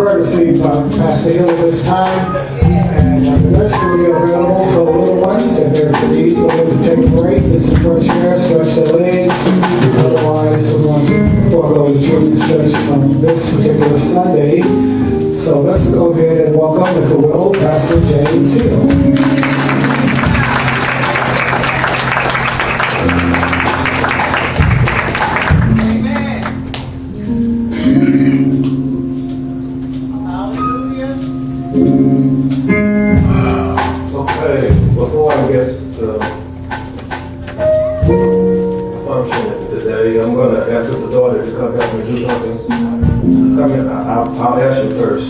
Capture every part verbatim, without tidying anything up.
courtesy by Pastor Hill at this time. And uh, the rest will be available for the little ones. If there's a need for them to take a break, this is fresh air, stretch their legs. Otherwise, we want to forego the children's church on this particular Sunday. So let's go ahead and welcome, if you will, Pastor James Hill. Before I get to function today, I'm going to ask the daughter to come help me do something. Come here, I'll, I'll ask you first.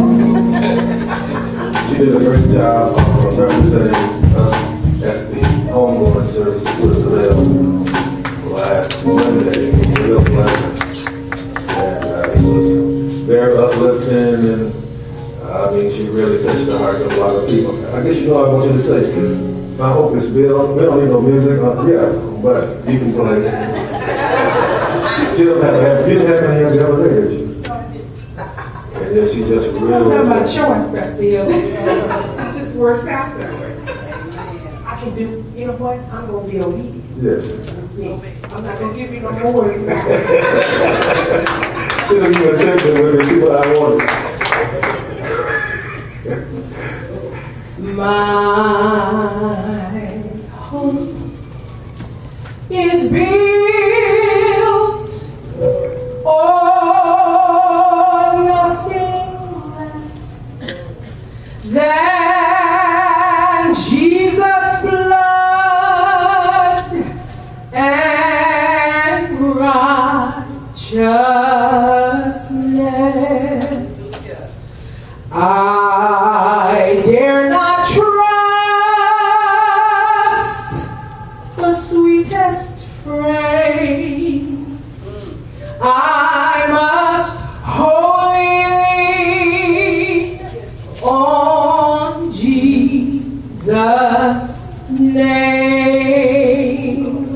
She did a great job of representing us at the homegoing service with the Lil last Monday. A real blessing. And uh, it was very uplifting, and uh, I mean, she really touched the heart of a lot of people. I guess you know I want you to say, I hope it's Bill. We don't need no music. Uh, yeah, but you can play. She don't have, have, she didn't have any of the other day, did she? And then she just really... That's not my choice, Pastor Hill. It just worked out that way. I can do, you know what? I'm going to be obedient. Yes. Yes. I'm not going to give you no more words back. She's going to give a attention when you see what I wanted. My home is built on nothing less than Jesus' blood and righteousness. I dare not trust the sweetest frame. I must wholly lean on Jesus' name.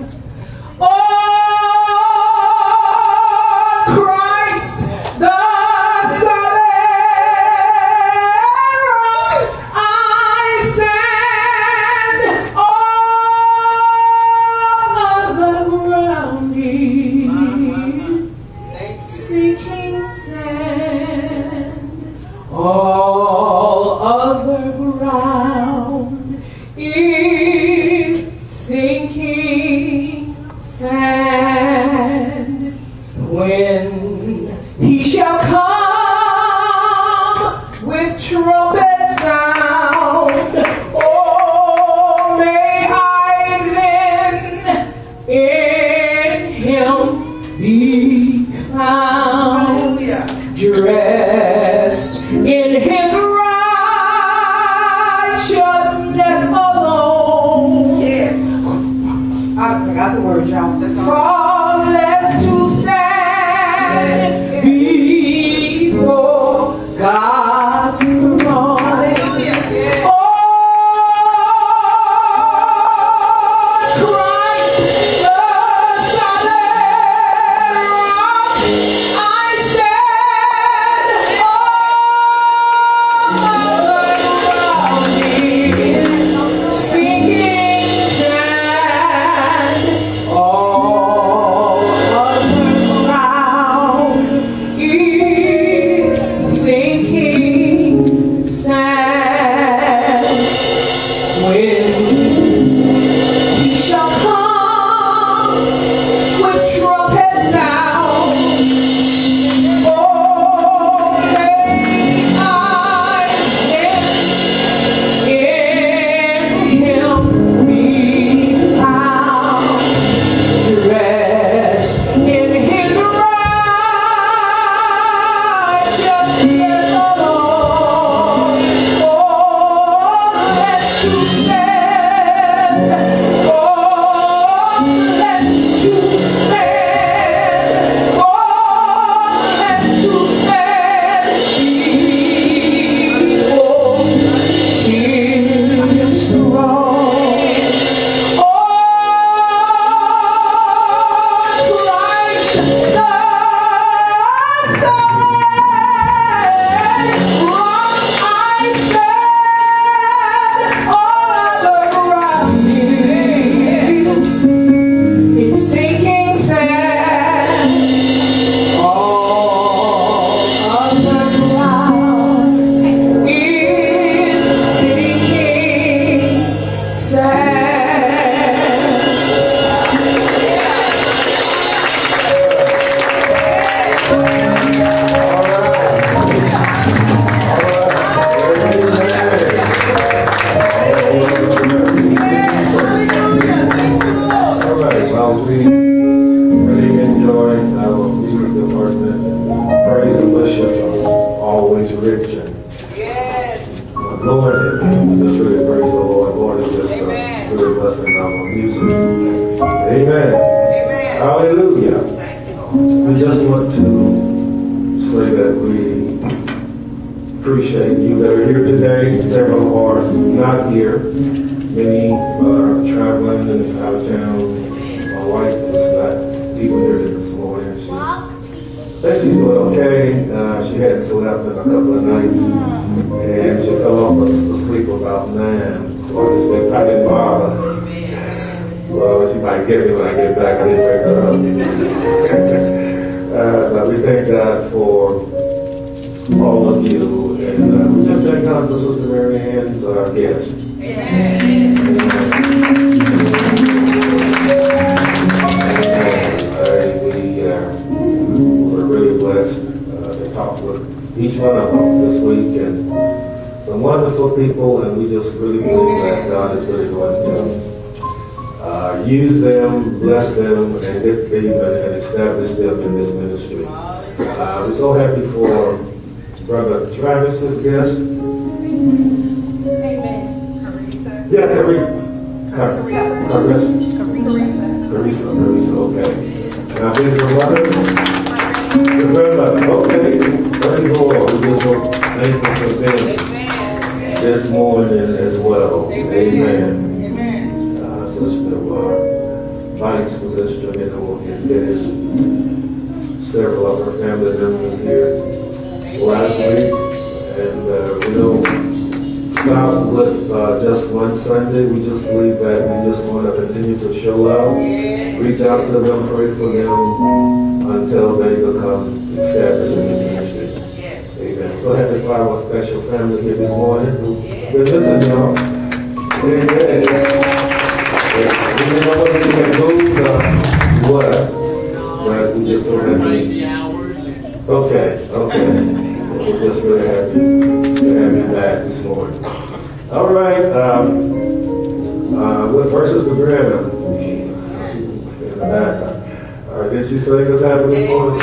Oh, Christ, the all other ground is sinking sand. When he shall come with trumpet sound, oh, may I then in him be found. Dressed in his righteousness alone. Yes. I forgot the word, y'all. Faultless to stand before God's throne. Hallelujah. Oh, Christ, the solid rock, I stand. Sinking sand, all name's Rich. And Yes. Lord, and just really praise the Lord. Lord is just uh, really blessing our music. Amen. Amen. Hallelujah. Thank you, Lord. We just want to say that we appreciate you that are here today. Several are not here. Many are traveling and out of town. My wife is not even here this morning. She said she's doing okay. Uh, she hadn't slept in a couple of nights. And she fell off asleep about nine. So I just didn't, I didn't bother. So she might get me when I get back. I didn't wake her up. uh, but we thank God for all of you. And uh, we just thank God for Sister Mary Ann's our guest. Amen. We uh, were really blessed uh, to talk with each one of them this week, and some wonderful people, and we just really believe that God is really going to uh, use them, bless them, and get them and establish them in this ministry. Uh, we're so happy for Brother Travis's guest. Amen. Yeah, Carissa. Carissa. Carissa. Carissa. Carissa, Carissa, okay. And I think your mother? Your grandmother, okay. Praise the Lord. We're just so thankful for them this morning as well. Amen. Amen. Uh, Sister uh, Mike's was instrumental in getting several of her family members here last week. And uh, we don't stop with uh, just one Sunday. We just believe that we just want to continue to show out, reach out to them, pray for them until they become established in this ministry. Amen. So happy for our special family here this morning. We're visiting y'all. Amen. We don't know whether we can move or what, but we just so happy. Okay, okay. We're just really happy to have you back this morning. All right. Um, uh, what verse is the grandma? In the back. All right. Did she sing us happy this morning?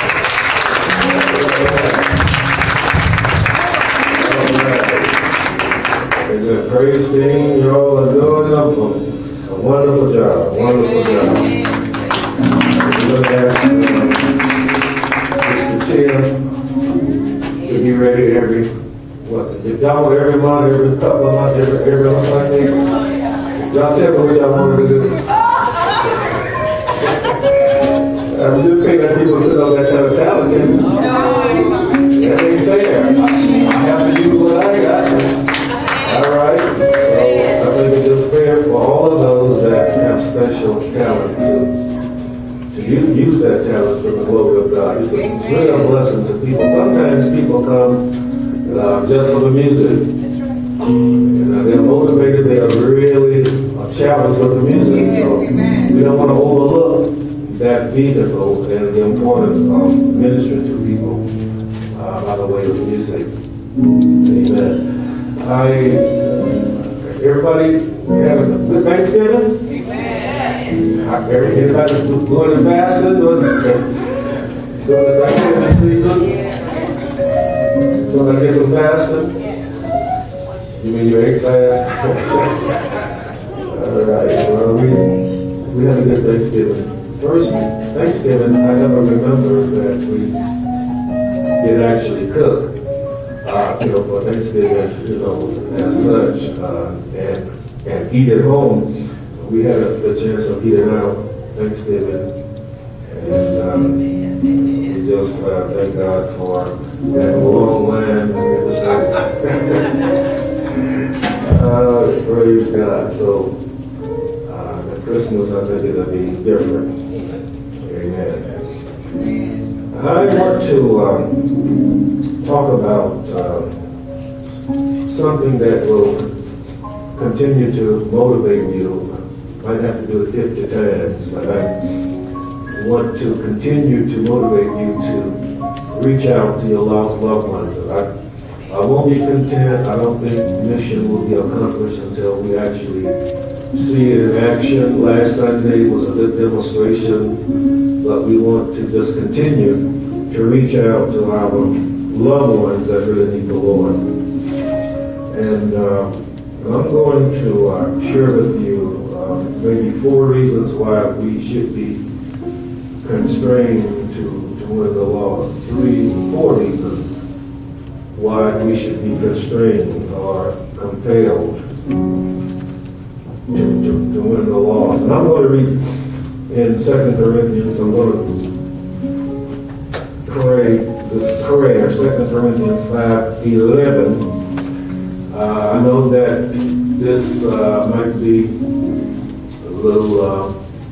Amen. Praise team, you all are doing a, a wonderful job. Wonderful job. Look at Sister Tim. To be ready every, what, you double every month, every couple of months, every, every other Sunday? Y'all tell me what y'all want to do. I'm just saying that people sit on that kind of talent, can that ain't fair. I have to use what I got. All right? So I think it's just fair for all of those that have special talent to You use that talent for the glory of God. It's really a blessing to people. Sometimes people come uh, just for the music. And uh, they're motivated, they are really uh, challenged with the music. So we don't want to overlook that vehicle and the importance of ministering to people uh, by the way of music. Amen. I, everybody have a good Thanksgiving? Everybody doing the fasting, doing the, doing the Thanksgiving season? So I get some fasting? You mean you ate fast? All right, well, we, we had a good Thanksgiving. First Thanksgiving, I never remember that we did actually cook, uh, you know, for Thanksgiving, you know, as such, uh, and, and eat at home. We had a, the chance of eating out Thanksgiving, and um, we just uh, thank God for that long land. uh, praise God. So uh, the Christmas, I think it'll be different. Amen. I want to um, talk about uh, something that will continue to motivate you. Might have to do it fifty times, but I want to continue to motivate you to reach out to your lost loved ones. I, I won't be content. I don't think mission will be accomplished until we actually see it in action. Last Sunday was a good demonstration, but we want to just continue to reach out to our loved ones that really need the Lord. And uh, I'm going to uh, share with you uh, maybe four reasons why we should be constrained to, to win the law. Three, four reasons why we should be constrained or compelled to, to, to win the laws. And I'm going to read in Second Corinthians, I'm going to pray this prayer, Second Corinthians five eleven. Uh, I know that this uh, might be a little uh,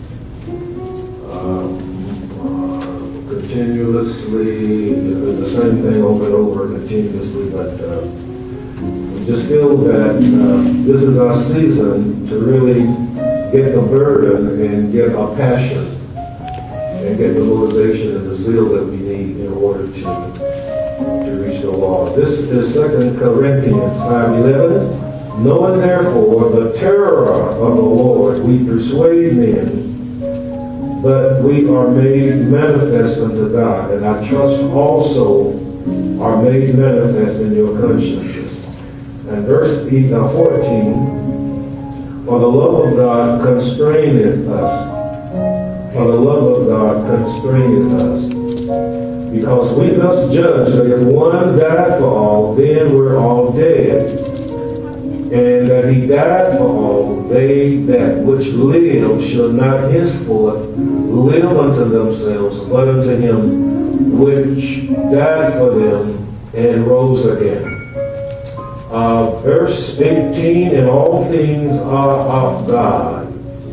uh, uh, continuously, the same thing over and over continuously, but uh, we just feel that uh, this is our season to really get the burden and get our passion and get the motivation and the zeal that we need in order to to reach the law. This is Second Corinthians five eleven. Knowing therefore the terror of the Lord, we persuade men, but we are made manifest unto God, and I trust also are made manifest in your consciences. And verse fourteen, for the love of God constraineth us, for the love of God constraineth us, because we must judge that if one died for all, then we're all dead. And that he died for all, they that which live shall not henceforth live unto themselves, but unto him which died for them and rose again. Uh, verse eighteen, and all things are of God.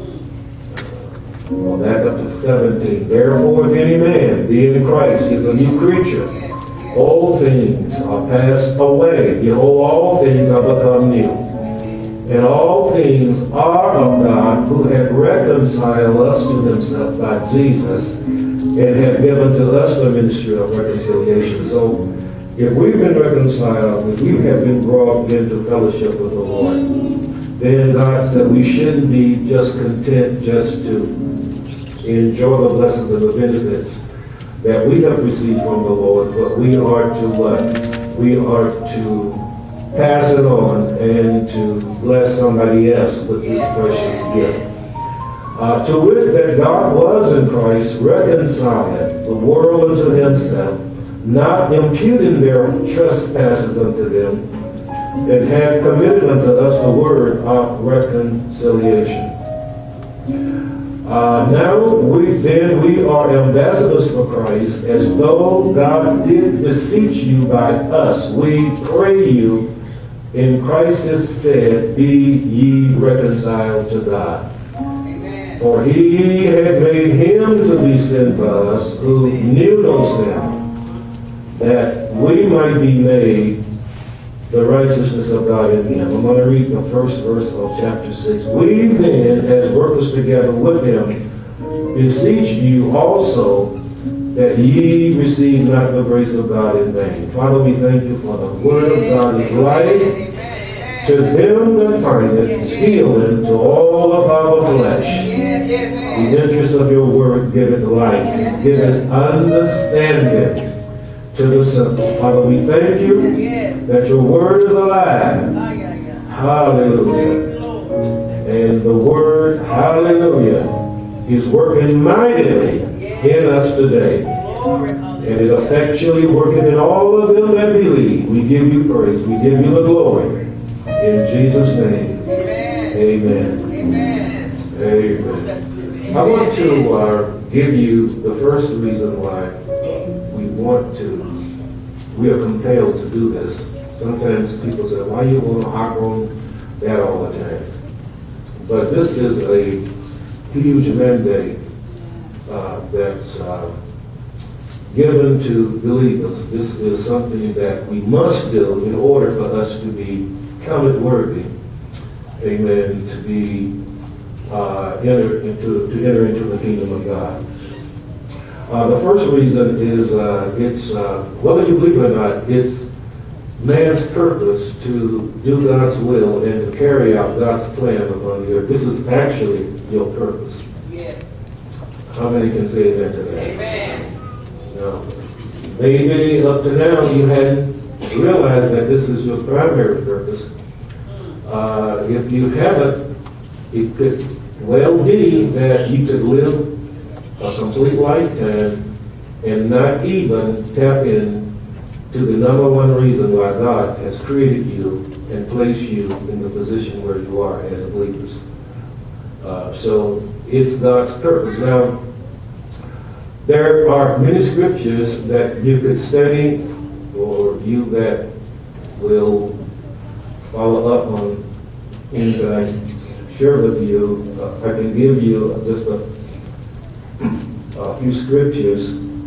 Well, back up to seventeen. Therefore, if any man be in Christ, he is a new creature. All things are passed away. Behold, all things are become new. And all things are of God, who hath reconciled us to himself by Jesus, and hath given to us the ministry of reconciliation. So, if we've been reconciled, if we have been brought into fellowship with the Lord, then God said we shouldn't be just content just to enjoy the blessings and the benefits that we have received from the Lord, but we are to what? Uh, we are to pass it on and to bless somebody else with this precious gift. Uh, to wit, that God was in Christ reconciling the world unto himself, not imputing their trespasses unto them, and hath committed unto us the word of reconciliation. Uh, now we then we are ambassadors for Christ, as though God did beseech you by us. We pray you, in Christ's stead, be ye reconciled to God. Amen. For he had made him to be sin for us, who knew no sin, that we might be made the righteousness of God in him. I'm going to read the first verse of chapter six. We then, as workers together with him, beseech you also that ye receive not the grace of God in vain. Father, we thank you for the word of God is life to them that find it, is healing to all of our flesh. The interest of your word, give it light, give it understanding to the simple. Father, we thank you that your word is alive. Hallelujah. And the word, hallelujah, is working mightily in us today. And it effectually working in all of them that believe. We give you praise. We give you the glory. In Jesus' name. Amen. Amen. Amen. I want to uh, give you the first reason why we want to, we are compelled to do this. Sometimes people say, why you want to harp on that all the time? But this is a huge mandate uh, that's uh, given to believers. This is something that we must do in order for us to be counted worthy, amen, to be uh, enter into to enter into the kingdom of God. Uh, the first reason is uh, it's uh, whether you believe it or not, it's man's purpose to do God's will and to carry out God's plan upon the earth. This is actually your purpose. Yes. How many can say amen to that? Amen. No. maybe up to now you hadn't realized that this is your primary purpose. Uh, if you haven't, it could well be that you could live a complete lifetime and not even tap in to the number one reason why God has created you and placed you in the position where you are as believers. Uh, so it's God's purpose. Now, there are many scriptures that you could study, or you that will follow up on things that I share with you. Uh, I can give you just a, a few scriptures.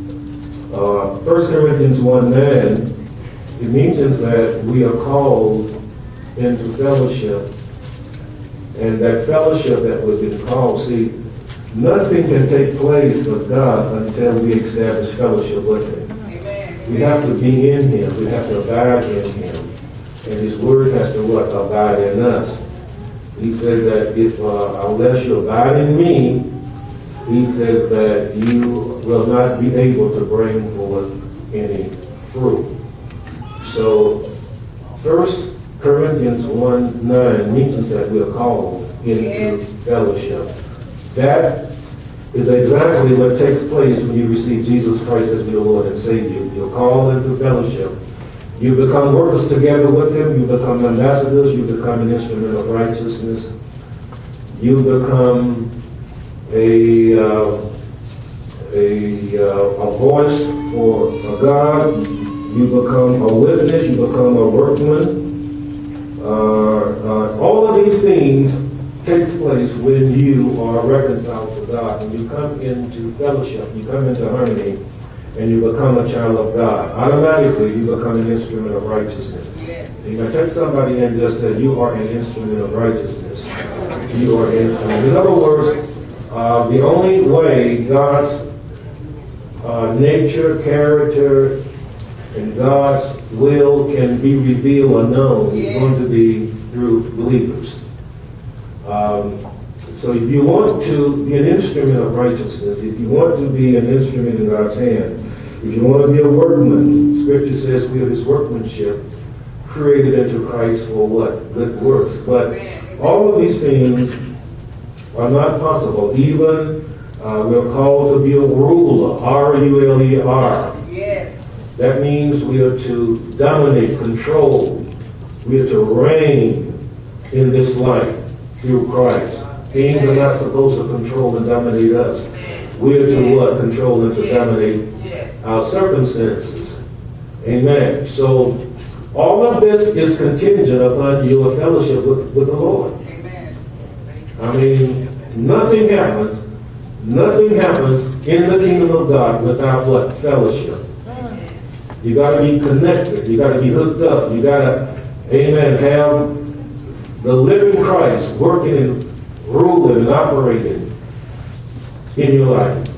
Uh, First Corinthians one nine, it mentions that we are called into fellowship. And that fellowship that we've been called, see, nothing can take place with God until we establish fellowship with Him. Amen. We have to be in Him. We have to abide in Him. And His Word has to what? Abide in us. He says that if uh, unless you abide in me, He says that you will not be able to bring forth any fruit. So, First Corinthians one nine mentions that we are called into yes. fellowship. That is exactly what takes place when you receive Jesus Christ as your Lord and Savior. You're called into fellowship. You become workers together with Him. You become ambassadors. You become an instrument of righteousness. You become a uh, a, uh, a voice for, for God. You become a witness. You become a workman. Uh, uh, all of these things takes place when you are reconciled to God. When you come into fellowship, you come into harmony, and you become a child of God. Automatically, you become an instrument of righteousness. Yes. You can take somebody and just say, you are an instrument of righteousness. You are an instrument. In other words, uh, the only way God's uh, nature, character, and God's will can be revealed or known is going to be through believers. Um, so if you want to be an instrument of righteousness, if you want to be an instrument in God's hand, if you want to be a workman, Scripture says we are His workmanship, created into Christ for what? Good works. But all of these things are not possible. Even uh, we're called to be a ruler, R U L E R. Yes. That means we are to dominate, control. We are to reign in this life through Christ. Kings are not supposed to control and dominate us. We are to what? Control and to dominate our circumstances. Amen. So all of this is contingent upon your fellowship with, with the Lord. Amen. I mean, nothing happens, nothing happens in the kingdom of God without what? Fellowship. You got to be connected. You got to be hooked up. You got to, amen, have the living Christ working and ruling and operating in your life.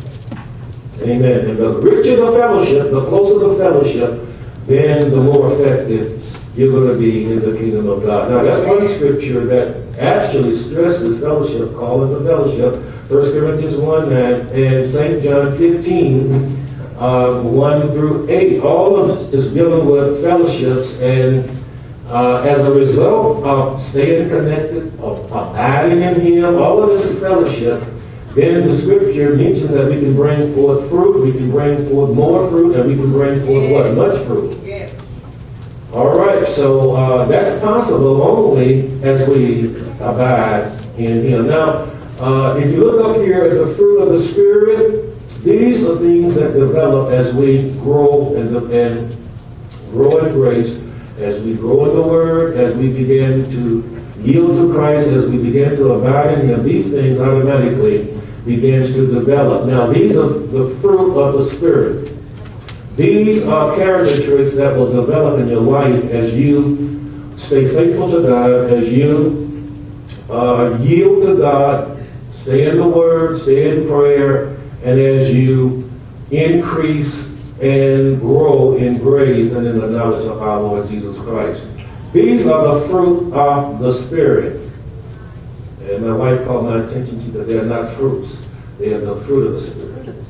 Amen. And the richer the fellowship, the closer the fellowship, then the more effective you're going to be in the kingdom of God. Now, that's one scripture that actually stresses fellowship, call it the fellowship. First Corinthians one nine and Saint John fifteen. Uh, one through eight, all of it is dealing with fellowships, and uh, as a result of staying connected, of abiding in Him, all of this is fellowship. Then the Scripture mentions that we can bring forth fruit, we can bring forth more fruit, and we can bring forth what? Much fruit. Yes. All right, so uh, that's possible only as we abide in Him. Now, uh, if you look up here at the fruit of the Spirit, these are things that develop as we grow and, and grow in grace, as we grow in the Word, as we begin to yield to Christ, as we begin to abide in Him. These things automatically begins to develop. Now, these are the fruit of the Spirit. These are character traits that will develop in your life as you stay faithful to God, as you uh, yield to God, stay in the Word, stay in prayer, and as you increase and grow in grace and in the knowledge of our Lord Jesus Christ. These are the fruit of the Spirit. And my wife called my attention to that they are not fruits. They are the fruit of the Spirit. Because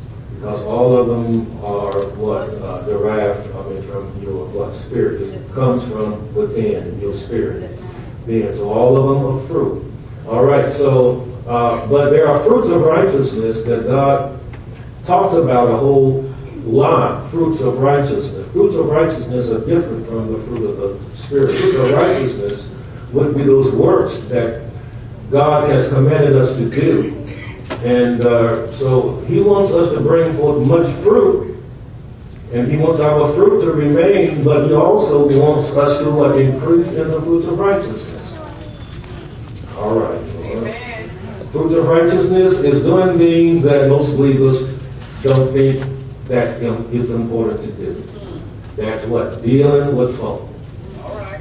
because all of them are what uh, derived, I mean, from your what spirit. It comes from within your spirit. Being so all of them are fruit. All right. So, uh, but there are fruits of righteousness that God talks about a whole lot. Fruits of righteousness. Fruits of righteousness are different from the fruit of the spirit. Fruits of righteousness would be those works that God has commanded us to do. And uh, so he wants us to bring forth much fruit, and he wants our fruit to remain, but he also wants us to what, increase in the fruits of righteousness. All right. Amen. Fruits of righteousness is doing things that most believers don't think that it's important to do. That's what? Dealing with folk. All right.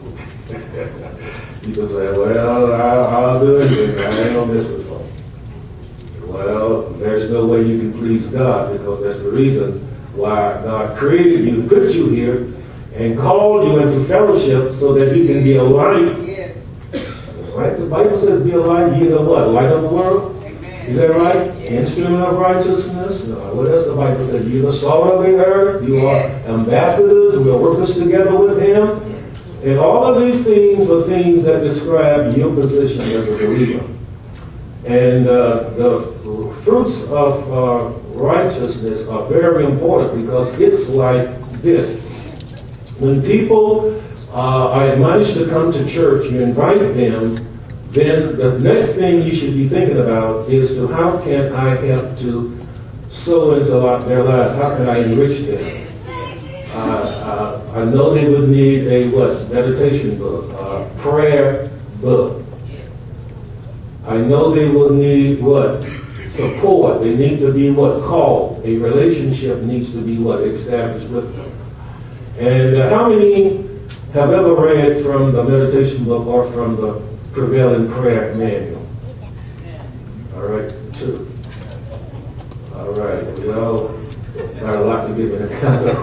People say, well, I'll, I'll do anything. I ain't gonna mess with folk. Well, there's no way you can please God, because that's the reason why God created you, put you here, and called you into fellowship so that you can be a light. Yes. Right? The Bible says be a light. Ye are what? Light of the world? Amen. Is that right? Yes. Instrument of righteousness? No. What else the Bible says? You are the salt of the earth. You Yes. are ambassadors. We are workers together with him. And all of these things are things that describe your position as a believer. And uh, the fruits of uh, righteousness are very important, because it's like this. When people uh, are admonished to come to church, you invite them, then the next thing you should be thinking about is to how can I help to sow into their lives? How can I enrich them? Uh, uh, I know they would need a what? Meditation book, uh, prayer book. I know they will need what? Support. They need to be what? Called. A relationship needs to be what? Established with them. And uh, how many have ever read from the meditation book or from the Prevailing Prayer Manual? All right, two. All right, well, got a lot to give an account of.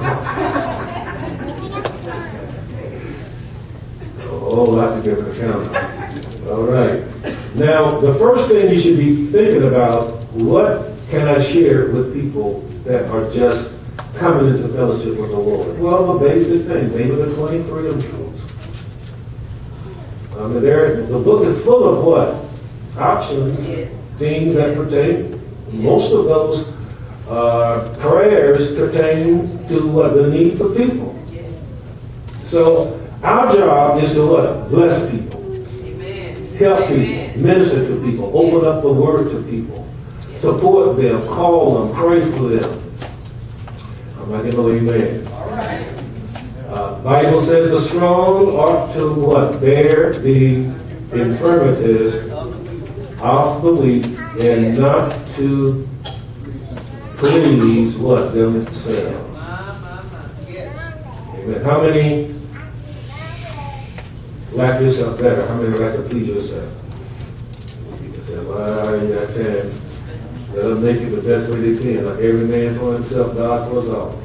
A whole lot to give an account of. All right. Now, the first thing you should be thinking about, what can I share with people that are just coming into fellowship with the Lord? Well, the basic thing, maybe the twenty-three rules. I mean, there, the book is full of what? Options, things that pertain. Most of those uh, prayers pertain to what? The needs of people. So, our job is to what? Bless people. Help people, minister to people, open up the word to people, support them, call them, pray for them. I'm not going to amen. All right. Uh, Bible says the strong ought to what? Bear the infirmities of the weak, and not to please what? Themselves. Amen. How many like yourself better? How many like to please yourself? You can say, well, yeah, I can. Let them make it the best way they can. Like every man for himself, God for us all.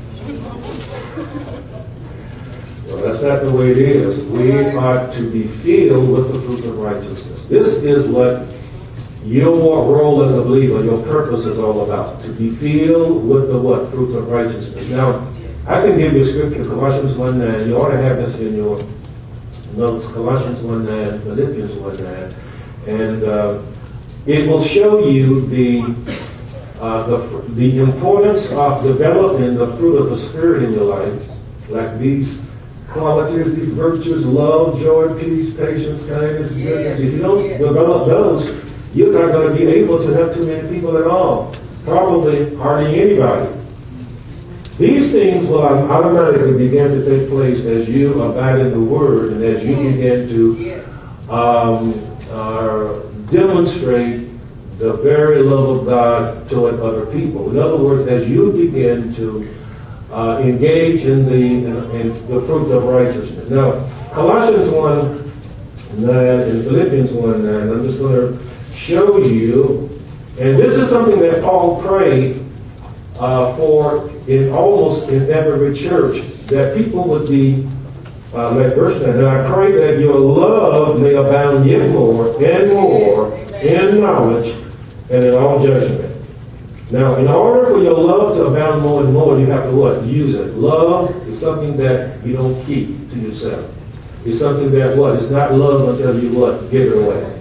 Well, that's not the way it is. We are to be filled with the fruits of righteousness. This is what your role as a believer, your purpose is all about. To be filled with the what? Fruits of righteousness. Now, I can give you a scripture, Colossians one nine. You ought to have this in your notes, Colossians one nine, Philippians one nine, and uh, it will show you the, uh, the the importance of developing the fruit of the Spirit in your life, like these qualities, these virtues, love, joy, peace, patience, kindness, goodness. If you don't develop those, you're not going to be able to help too many people at all, probably hardly anybody. These things will automatically begin to take place as you abide in the Word and as you begin to um, uh, demonstrate the very love of God toward other people. In other words, as you begin to uh, engage in the in, in the fruits of righteousness. Now, Colossians one nine and Philippians one nine, I'm just going to show you, and this is something that Paul prayed uh, for in almost in every church, that people would be, uh, like verse nine, and I pray that your love may abound yet more and more in knowledge and in all judgment. Now, in order for your love to abound more and more, you have to what? Use it. Love is something that you don't keep to yourself. It's something that what? It's not love until you what? Give it away.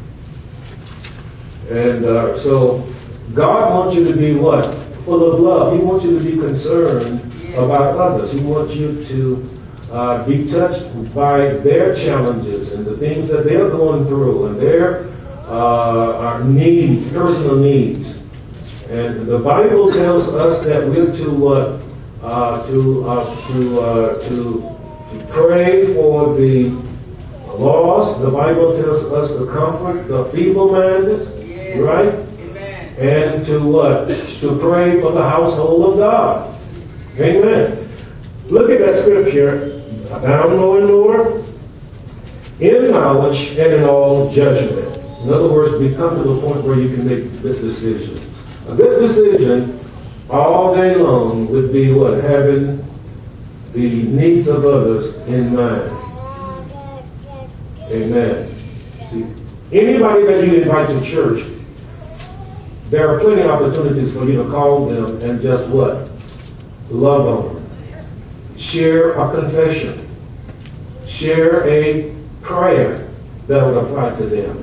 And uh, so God wants you to be what? Full of love. He wants you to be concerned about others. He wants you to uh, be touched by their challenges and the things that they're going through and their uh, needs, personal needs. And the Bible tells us that we're to uh, uh, to uh, to, uh, to to pray for the lost. The Bible tells us to comfort the feeble-minded, yes. Right? Amen. And to what? To pray for the household of God. Amen. Look at that scripture. Abound more and more in knowledge and in all judgment. In other words, we come to the point where you can make good decisions. A good decision all day long would be what? Having the needs of others in mind. Amen. See, anybody that you invite to church, there are plenty of opportunities for you to call them and just what? Love on them. Share a confession. Share a prayer that would apply to them.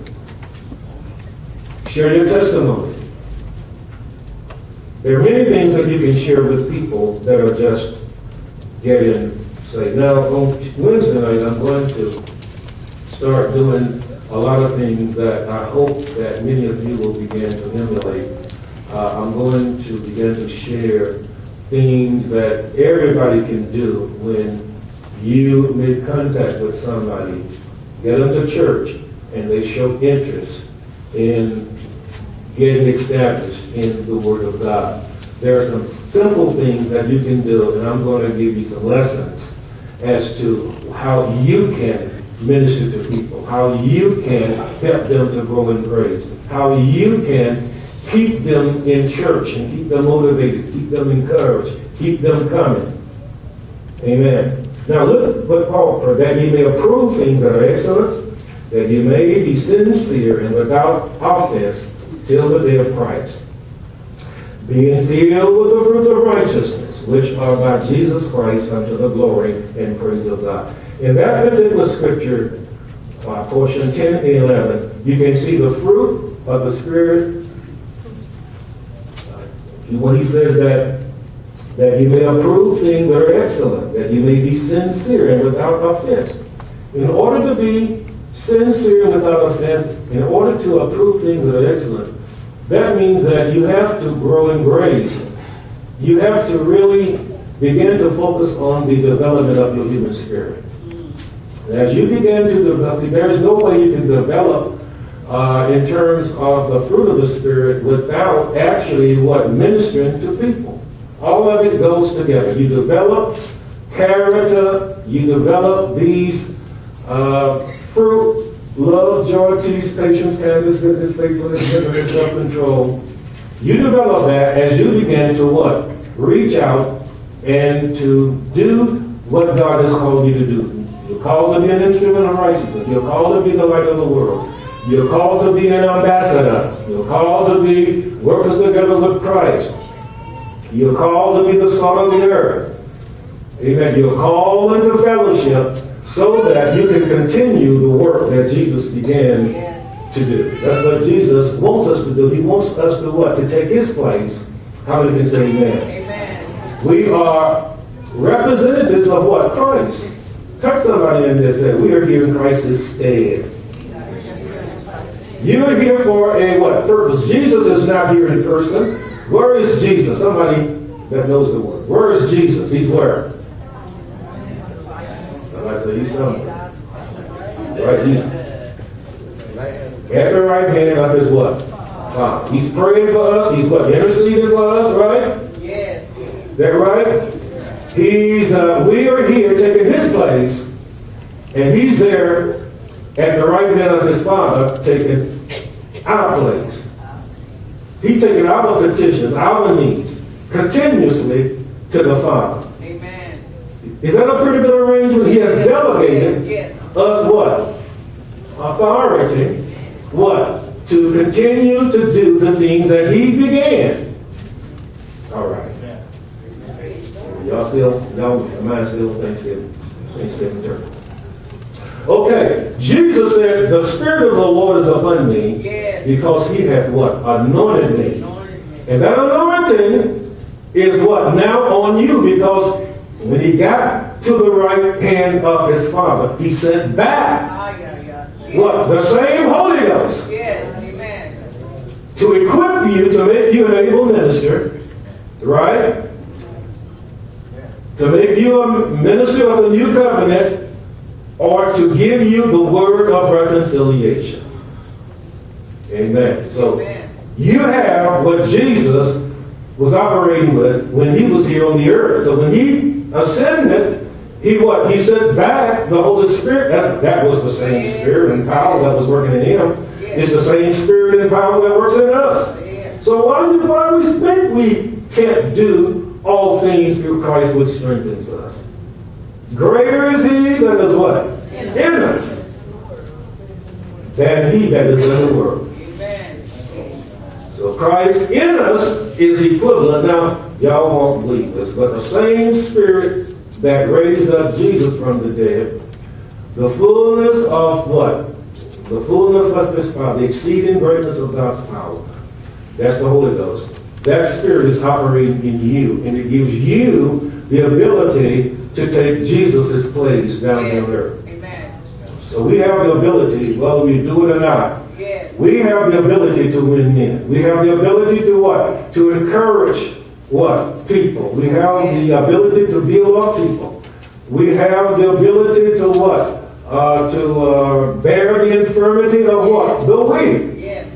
Share your testimony. There are many things that you can share with people that are just getting saved. Now, on Wednesday night, I'm going to start doing a lot of things that I hope that many of you will begin to emulate. Uh, I'm going to begin to share things that everybody can do when you make contact with somebody, get them to church, and they show interest in getting established in the Word of God. There are some simple things that you can do, and I'm going to give you some lessons as to how you can minister to people, how you can help them to grow in praise, how you can keep them in church and keep them motivated, keep them encouraged, keep them coming. Amen. Now look what Paul prayed, that ye may approve things that are excellent, that you may be sincere and without offense till the day of Christ, being filled with the fruits of righteousness, which are by Jesus Christ unto the glory and praise of God. In that particular scripture, uh, portion ten and eleven, you can see the fruit of the Spirit. Uh, when he says that, that you may approve things that are excellent, that you may be sincere and without offense. In order to be sincere and without offense, in order to approve things that are excellent, that means that you have to grow in grace. You have to really begin to focus on the development of your human spirit. As you begin to develop, see, there's no way you can develop uh, in terms of the fruit of the Spirit without actually what? Ministering to people. All of it goes together. You develop character, you develop these uh, fruit, love, joy, peace, patience, kindness, goodness, faithfulness, gentleness, self-control. You develop that as you begin to what? Reach out and to do what God has called you to do. You're called to be an instrument of righteousness. You're called to be the light of the world. You're called to be an ambassador. You're called to be workers together with Christ. You're called to be the salt of the earth. Amen. You're called into fellowship so that you can continue the work that Jesus began to do. That's what Jesus wants us to do. He wants us to what? To take his place. How many can say amen? Amen. We are representatives of what? Christ. Touch somebody in there and say, we are here in Christ's stead. You are here for a what? Purpose. Jesus is not here in person. Where is Jesus? Somebody that knows the word. Where is Jesus? He's where? I say he's somewhere. Right? He's at the right hand of his what? Father. He's praying for us. He's what? Interceding for us, right? Yes. That right? He's, uh, we are here taking his place, and he's there at the right hand of his Father taking our place. He's taking our petitions, our needs, continuously to the Father. Amen. Is that a pretty good arrangement? He has delegated yes. us what? Authority. What? To continue to do the things that he began. All right. Y'all still, y'all, mine still Thanksgiving, Thanksgiving turkey. Okay, Jesus said, the Spirit of the Lord is upon me Yes. because he hath what? Anointed me. And that anointing is what? Now on you, because when he got to the right hand of his Father, he sent back Ah, yeah, yeah. Yes. what? The same Holy Ghost Yes, amen. to equip you, to make you an able minister, right? To make you a minister of the new covenant, or to give you the word of reconciliation. Amen. So Amen. you have what Jesus was operating with when he was here on the earth. So when he ascended, he what? He sent back the Holy Spirit. That, that was the same spirit and power that was working in him. It's the same spirit and power that works in us. So why do, why do we think we can't do all things through Christ which strengthens us? Greater is he that is what? In us than he that is in the world. Amen. So Christ in us is equivalent. Now, y'all won't believe this, but the same Spirit that raised up Jesus from the dead, the fullness of what? The fullness of his power, the exceeding greatness of God's power. That's the Holy Ghost. That Spirit is operating in you, and it gives you the ability to take Jesus' place down Yes. on earth. Amen. So we have the ability, whether we do it or not, Yes. we have the ability to win men. We have the ability to what? To encourage what? People. We have the ability to build up people. We have the ability to what? Uh, to uh, bear the infirmity of what? The weak. Yes.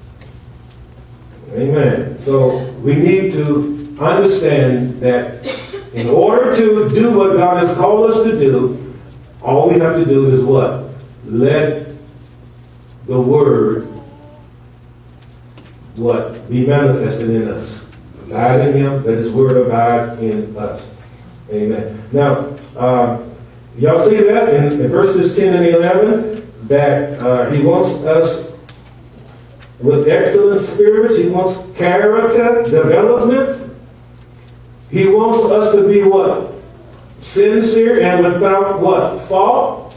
Amen. So we need to understand that in order to do what God has called us to do, all we have to do is what? Let the Word what? Be manifested in us. Abide in him, let his word abide in us. Amen. Now, uh, y'all see that in, in verses ten and eleven, that uh, he wants us with excellent spirits. He wants character development. He wants us to be what? Sincere and without what? Fault.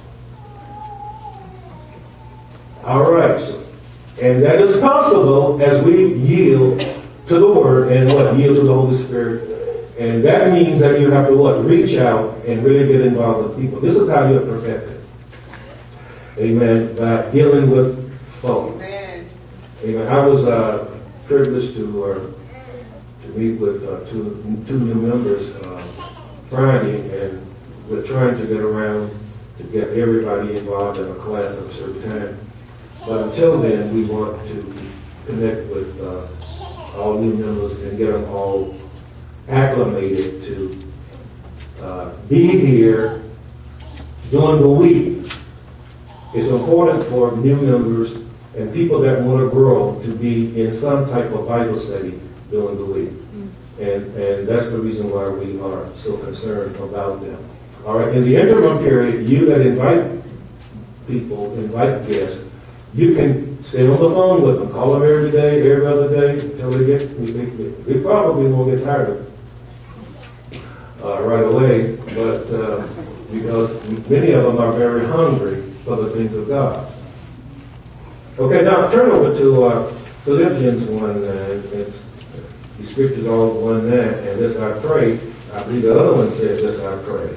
All right. So, and that is possible as we yield to the Word and what? Yield to the Holy Spirit. And that means that you have to what? Reach out and really get involved with people. This is how you're perfected. Amen. By dealing with folk. Amen. Amen. I was uh, privileged to uh, to meet with uh, two, two new members uh, Friday, and we're trying to get around to get everybody involved in a class at a certain time. But until then, we want to connect with uh, all new members and get them all acclimated to uh, be here during the week. It's important for new members and people that want to grow to be in some type of Bible study during the week. And, and that's the reason why we are so concerned about them. All right, in the interim period, you that invite people, invite guests, you can stay on the phone with them, call them every day, every other day, until they get, we, we, we probably won't get tired of it uh, right away, but uh, because many of them are very hungry for the things of God. Okay, now turn over to uh, Philippians one, uh, it's, the scriptures all one that, and this I pray. I believe the other one said this I pray.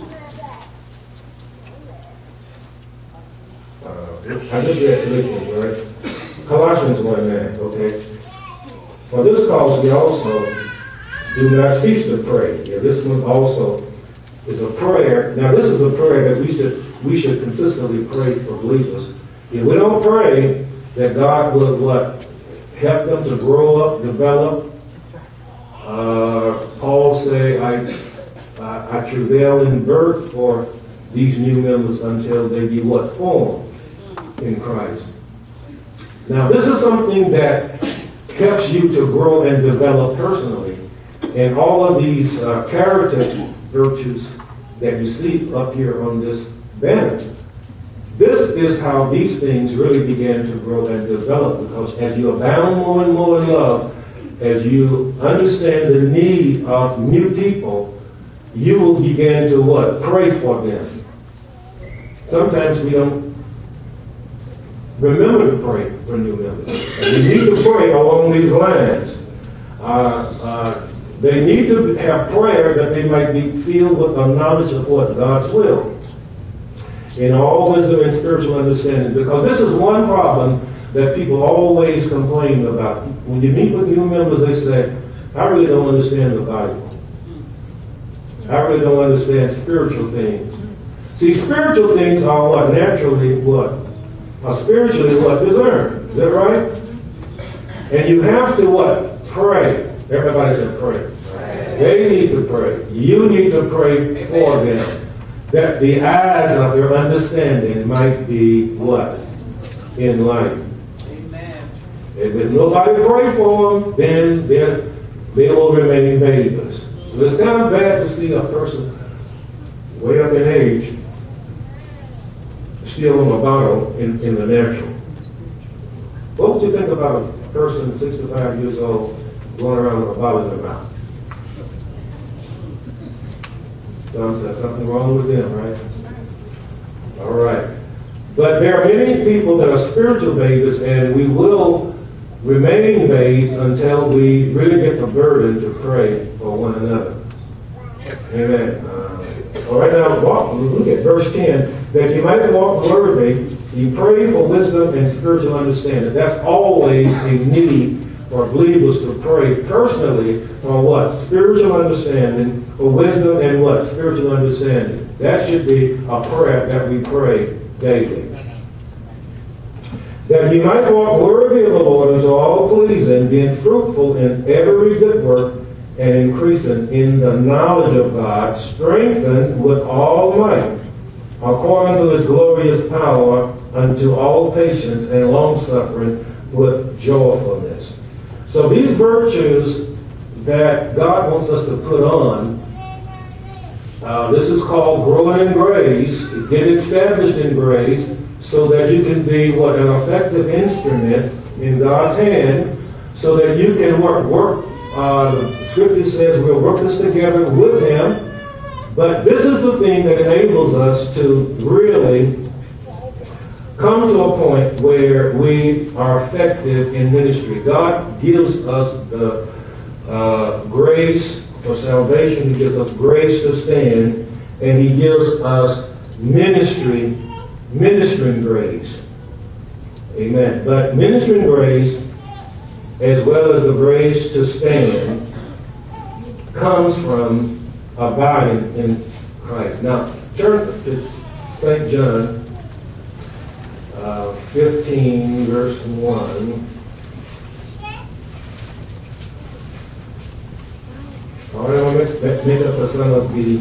I just read Philippians, right? Colossians one nine, okay? For this cause we also do not cease to pray. Yeah, this one also is a prayer. Now this is a prayer that we should we should consistently pray for believers. If we don't pray that God will what? Help them to grow up, develop. Uh, Paul say, I, I, I travail in birth for these new members until they be what? Formed in Christ. Now, this is something that helps you to grow and develop personally. And all of these uh, character virtues that you see up here on this banner, this is how these things really began to grow and develop, because as you abound more and more in love, as you understand the need of new people, you will begin to what? Pray for them. Sometimes we don't remember to pray for new members. And you need to pray along these lines. Uh, uh, they need to have prayer that they might be filled with a knowledge of what? God's will. In all wisdom and spiritual understanding. Because this is one problem that people always complain about. When you meet with new members, they say, I really don't understand the Bible. I really don't understand spiritual things. See, spiritual things are what? Naturally what? Are spiritually what? Discerned. Is that right? And you have to what? Pray. Everybody said pray. Pray. They need to pray. You need to pray for them. That the eyes of their understanding might be what? Enlightened. Amen. If nobody pray for them, then they will remain babes. So it's kind of bad to see a person way up in age still on a bottle in, in the natural. What would you think about a person sixty-five years old going around with a bottle in their mouth? Some said something wrong with them, right? All right. But there are many people that are spiritual babies, and we will remain babes until we really get the burden to pray for one another. Amen. Uh, all right, now walk, look at verse ten. That you might walk worthy, you pray for wisdom and spiritual understanding. That's always a need for believers to pray personally for what? Spiritual understanding, for wisdom and what? Spiritual understanding. That should be a prayer that we pray daily. That you might walk worthy of the Lord unto all pleasing, being fruitful in every good work, and increasing in the knowledge of God, strengthened with all might, according to his glorious power, unto all patience and long-suffering with joyfulness. So these virtues that God wants us to put on, uh, this is called growing in grace, get established in grace, so that you can be what? An effective instrument in God's hand, so that you can work. work uh, the scripture says we'll work this together with him. But this is the thing that enables us to really come to a point where we are effective in ministry. God gives us the uh, grace for salvation. He gives us grace to stand. And he gives us ministry, ministering grace. Amen. But ministering grace, as well as the grace to stand, comes from abiding in Christ. Now, turn to Saint John uh, fifteen, verse one. All right, I want to make, make up for some of the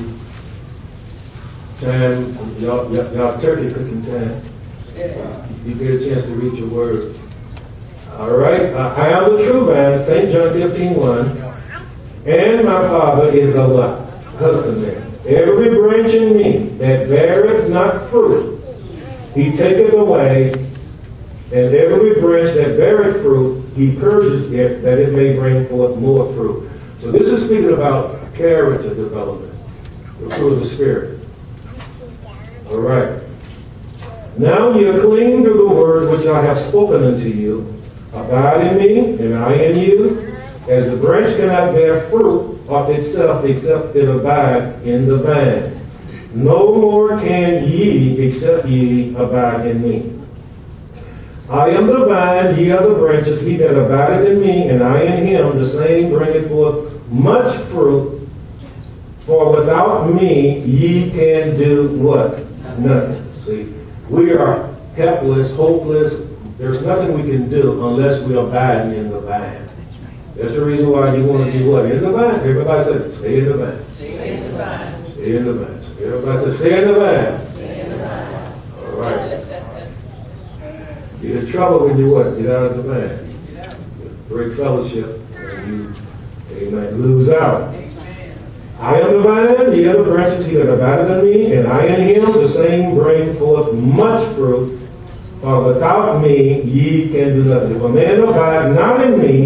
time, y'all, y'all turkey cooking time. You get a chance to read your word. All right, uh, I am the true vine, Saint John fifteen, one. And my Father is the what? Husbandman. Every branch in me that beareth not fruit, he taketh away, and every branch that beareth fruit, he purges it, that it may bring forth more fruit. So this is speaking about character development, the fruit of the Spirit. All right. Now ye cling to the word which I have spoken unto you. Abide in me, and I in you. As the branch cannot bear fruit of itself except it abide in the vine, no more can ye except ye abide in me. I am the vine, ye are the branches. He that abideth in me, and I in him, the same bringeth forth much fruit. For without me ye can do what? Nothing. See, we are helpless, hopeless. There's nothing we can do unless we abide in the vine. That's the reason why you want to be what? In the vine. Everybody said, stay in the vine. Stay in the vine. Stay in the vine. Everybody said, stay in the vine. Stay in the vine. All right. Get in trouble when you what? Get out of the vine. Break fellowship. And you, amen, lose out. I am the vine, ye are the branches, he that abideth in me, and I in him, the same bring forth much fruit. For without me ye can do nothing. If a man abide not in me,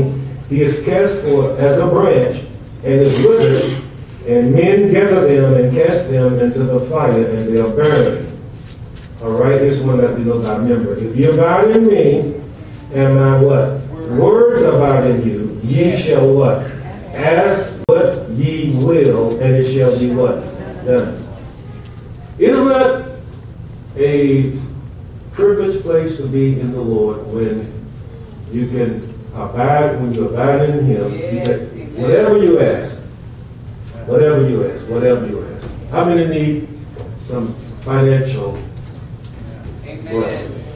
he is cast forth as a branch and is withered, and men gather them and cast them into the fire, and they are burned. All right, here's one that we know about. Remember, if you abide in me, and my what? Words abide in you, ye shall what? Ask what ye will, and it shall be what? Done. Isn't that a privileged place to be in the Lord when you can abide, when you abide in him? He said, whatever you ask, whatever you ask, whatever you ask. How many need some financial blessings?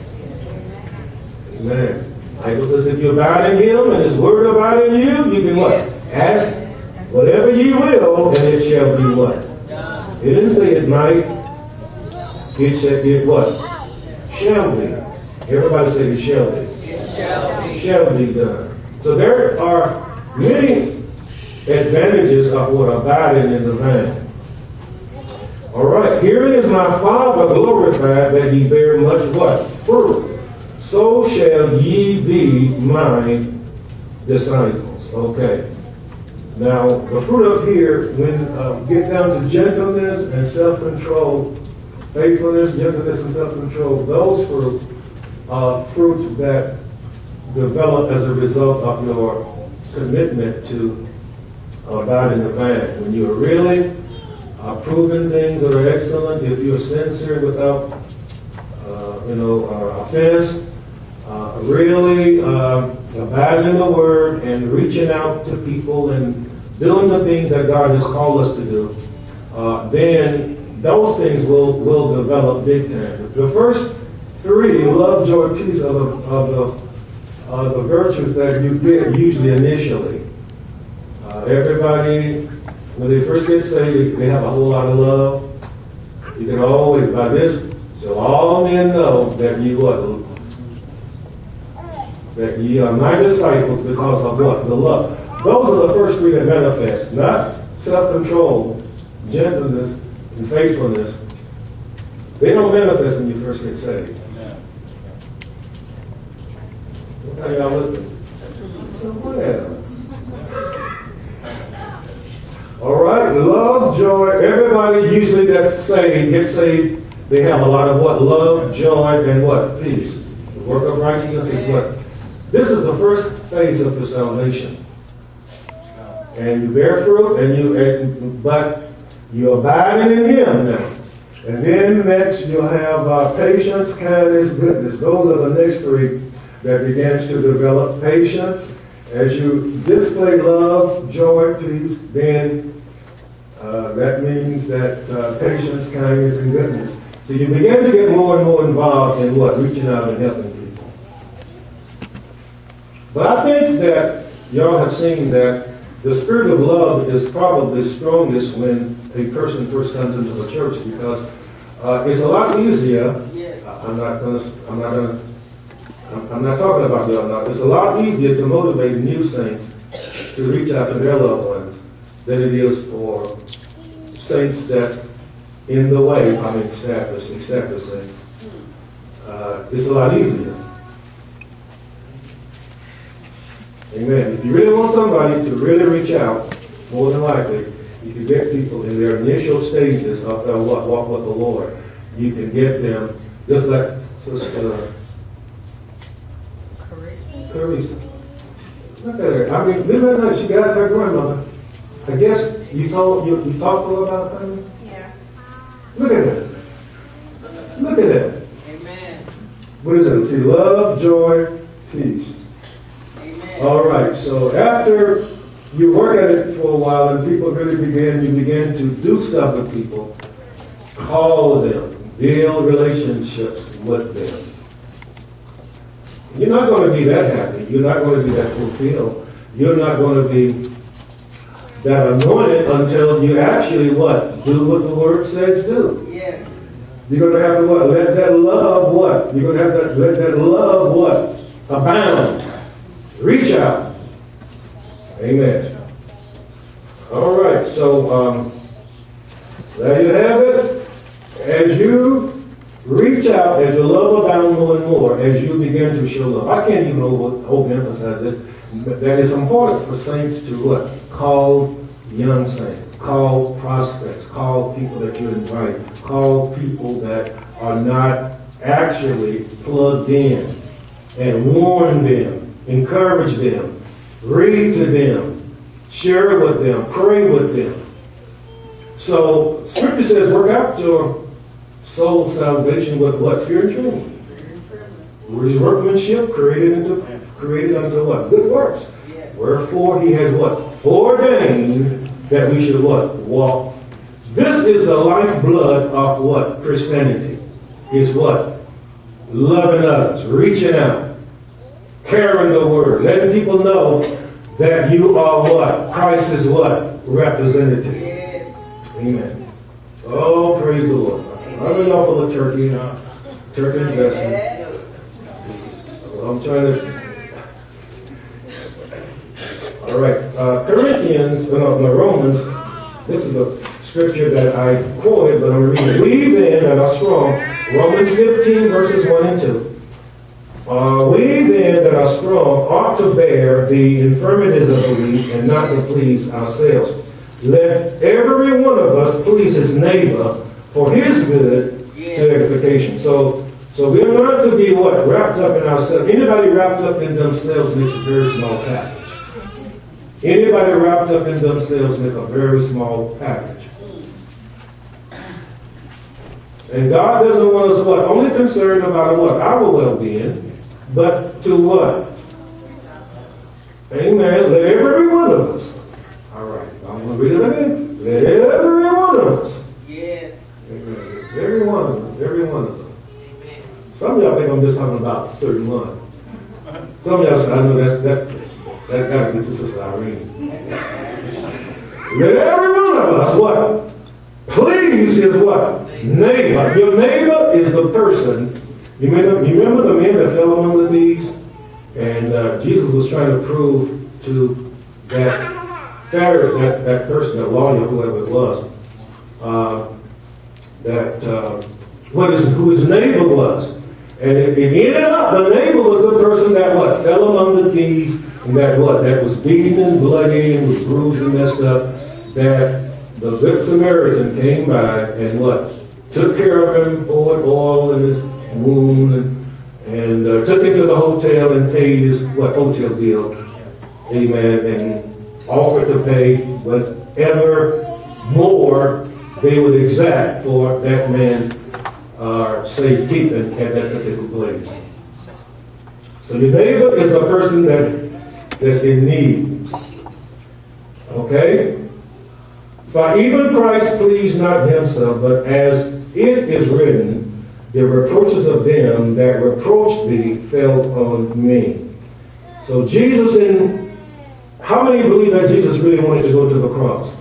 Amen. Bible says if you abide in him and his word abide in you, you can what? Ask whatever ye will, and it shall be what? It didn't say it might. It said it what? Shall be. Everybody say it shall be. It shall be. Shall be done. So there are many advantages of what abiding in the vine. All right. Herein is my Father glorified, that ye bear much what? Fruit. So shall ye be my disciples. Okay. Now, the fruit up here, when uh, we get down to gentleness and self-control, faithfulness, gentleness, and self-control, those fruit are fruits that develop as a result of your commitment to abide in the vine. When you're really uh, proving things that are excellent, if you're sincere without, uh, you know, uh, offense, uh, really uh, abiding in the Word and reaching out to people and doing the things that God has called us to do, uh, then those things will, will develop big time. The first three, love, joy, peace, of the, of the, uh, the virtues that you get usually initially. Uh, everybody, when they first get saved, they have a whole lot of love. You can always, by this, so all men know that you what? That ye are my disciples because of what? The love. Those are the first three that manifest, not self-control, gentleness, and faithfulness. They don't manifest when you first get saved. How y'all listening? So whatever. All right, love, joy. Everybody usually that's saved, gets saved, they have a lot of what? Love, joy, and what? Peace. The work of righteousness is what? This is the first phase of the salvation. And you bear fruit, and you, and, but you're abiding in him now. And then next you'll have uh, patience, kindness, goodness. Those are the next three that begins to develop. Patience, as you display love, joy, peace, then uh, that means that uh, patience, kindness, and goodness. So you begin to get more and more involved in what? Reaching out and helping people. But I think that y'all have seen that the spirit of love is probably strongest when a person first comes into the church, because uh, it's a lot easier. Yes. I'm not going to. I'm not going to. I'm, I'm not talking about y'all now. It's a lot easier to motivate new saints to reach out to their loved ones than it is for saints that's in the way. I mean, established, established saints. Uh, it's a lot easier. Amen. If you really want somebody to really reach out, more than likely, you can get people in their initial stages of their walk, walk with the Lord. You can get them, just like Sister Carissa. Look at her. I mean, remember that night she got her grandmother. I guess you told you, you talked to her about that? Yeah. Look at that. Look at that. Amen. What is it? See, love, joy, peace. All right, so after you work at it for a while and people really begin, you begin to do stuff with people, call them, build relationships with them. You're not going to be that happy. You're not going to be that fulfilled. You're not going to be that anointed until you actually what? Do what the Word says do. Yes. You're going to have to what? Let that love what? You're going to have to let that love what? Abound. Reach out. Amen. All right, so um, there you have it. As you reach out, out as your love abound more and more as you begin to show love. I can't even over, overemphasize this. But that is important for saints to what? Call young saints, call prospects, call people that you invite, call people that are not actually plugged in, and warn them, encourage them, read to them, share with them, pray with them. So Scripture says, work out your soul salvation with what? Fear and trembling. His workmanship created into created unto what? Good works. Yes. Wherefore he has what? Ordained that we should what? Walk. This is the lifeblood of what? Christianity. Is what? Loving others, reaching out, carrying the word, letting people know that you are what? Christ is what? Representative. Yes. Amen. Oh, praise the Lord. I know y'all full of turkey, uh, turkey and dressing. I'm trying to. All right, uh, Corinthians, no, no, Romans. This is a scripture that I quoted, but I'm reading. We then that are strong. Romans fifteen, verses one and two. Uh, we then that are strong ought to bear the infirmities of the weak and not to please ourselves. Let every one of us please his neighbor for his good yeah. to edification. So. So we are not to be what? Wrapped up in ourselves. Anybody wrapped up in themselves makes a very small package. Anybody wrapped up in themselves makes a very small package. And God doesn't want us what? Only concerned about what? Our well-being, but to what? Amen. Let every one of us. All right. I'm going to read it again. Let every one of us. Yes. Amen. Every one of us. Every one of us. Some of y'all think I'm just talking about thirty-one. Some of y'all say, I know that's, that's, that got to be to Sister Irene. Let every one of us, what? Please is what? Neighbor. Your neighbor is the person. You remember, you remember the men that fell among the thieves? And uh, Jesus was trying to prove to that Pharisee, that, that person, that lawyer, whoever it was, uh, that uh, what is, who his neighbor was. And it, it ended up, the neighbor was the person that what? Fell among the thieves, and that what? That was beaten and bloody and was bruised and messed up. That the Good Samaritan came by and what? Took care of him, poured oil in his wound, and, and uh, took him to the hotel and paid his what? Hotel bill. Amen. And offered to pay whatever more they would exact for that man. Are safekeeping at that particular place. So your neighbor is a person that that's in need. Okay? For even Christ pleased not himself, but as it is written, the reproaches of them that reproached thee fell on me. So Jesus in, how many believe that Jesus really wanted to go to the cross?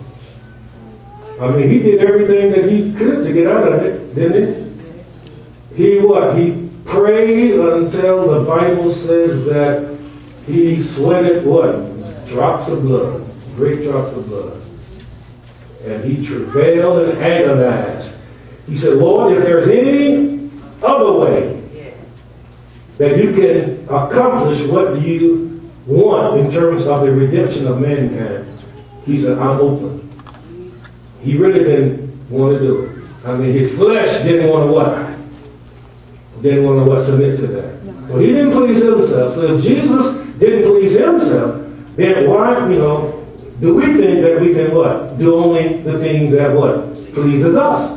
I mean, he did everything that he could to get out of it, didn't he? He what? He prayed until the Bible says that he sweated what? Drops of blood. Great drops of blood. And he travailed and agonized. He said, Lord, if there's any other way that you can accomplish what you want in terms of the redemption of mankind, he said, I'm open. He really didn't want to do it. I mean, his flesh didn't want to what? Didn't want to what? Submit to that. So he didn't please himself. So if Jesus didn't please himself, then why, you know, do we think that we can what? Do only the things that what? Pleases us.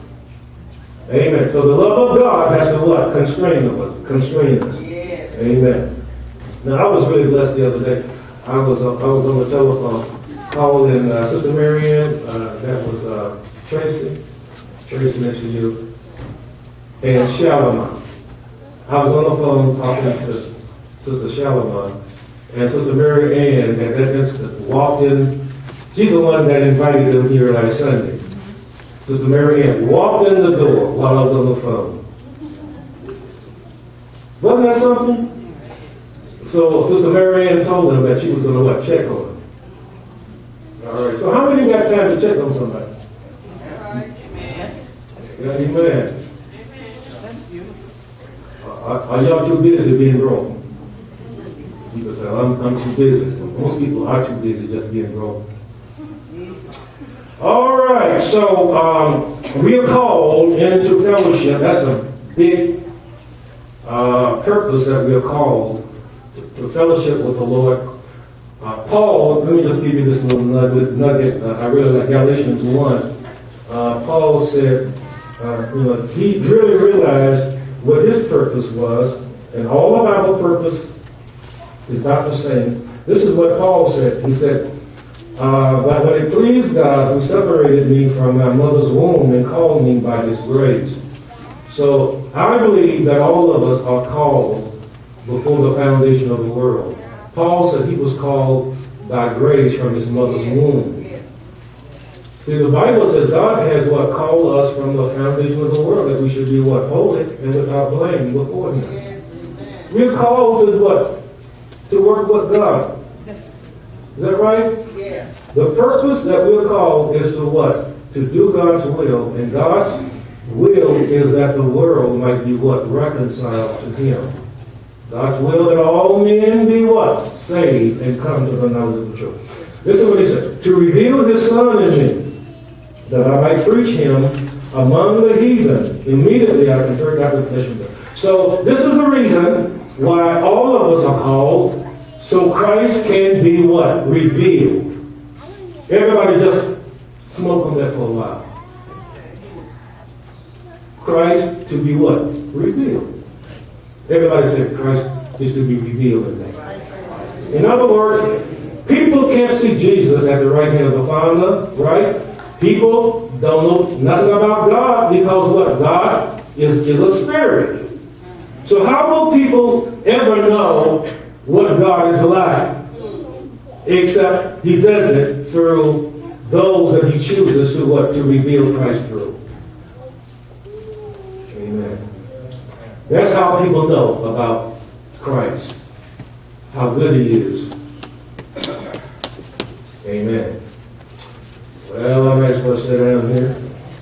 Amen. So the love of God has to what? Constrain us. Constrain us. Yes. Amen. Now I was really blessed the other day. I was uh, I was on the telephone calling uh, Sister Marianne. Uh, that was uh, Tracy. Tracy next to you. And Shalimar. I was on the phone talking to Sister Shalimar, and Sister Mary Ann at that instant walked in. She's the one that invited them here last Sunday. Sister Mary Ann walked in the door while I was on the phone. Wasn't that something? So Sister Mary Ann told them that she was going to what? Check on them. All right. So how many got time to check on somebody? All right. Amen. Yeah, amen. Are, are y'all too busy being broke? People say, I'm, I'm too busy. Most people are too busy just being broke. All right, so um, we are called into fellowship. That's the big uh, purpose that we are called to, to fellowship with the Lord. Uh, Paul, let me just give you this little nugget. nugget. Uh, I really like Galatians one. Uh, Paul said, uh, you know, he really realized what his purpose was, and all of our purpose is not the same. This is what Paul said. He said, uh, but when it pleased God who separated me from my mother's womb and called me by his grace. So I believe that all of us are called before the foundation of the world. Paul said he was called by grace from his mother's womb. See, the Bible says God has what called us from the foundation of the world, that we should be what? Holy and without blame before him. We're called to what? To work with God. Is that right? Yeah. The purpose that we're called is to what? To do God's will. And God's will is that the world might be what? Reconciled to him. God's will that all men be what? Saved and come to the knowledge of the truth. This is what he said. To reveal his Son in me, that I might preach him among the heathen. Immediately I conferred that with flesh and blood. So this is the reason why all of us are called, so Christ can be what? Revealed. Everybody just smoke on that for a while. Christ to be what? Revealed. Everybody said Christ is to be revealed in that. In other words, people can't see Jesus at the right hand of the Father, right? People don't know nothing about God because what? God is, is a spirit. So how will people ever know what God is like? Except he does it through those that he chooses to what? To reveal Christ through. Amen. That's how people know about Christ. How good he is. Amen. Well, I might as well sit down here.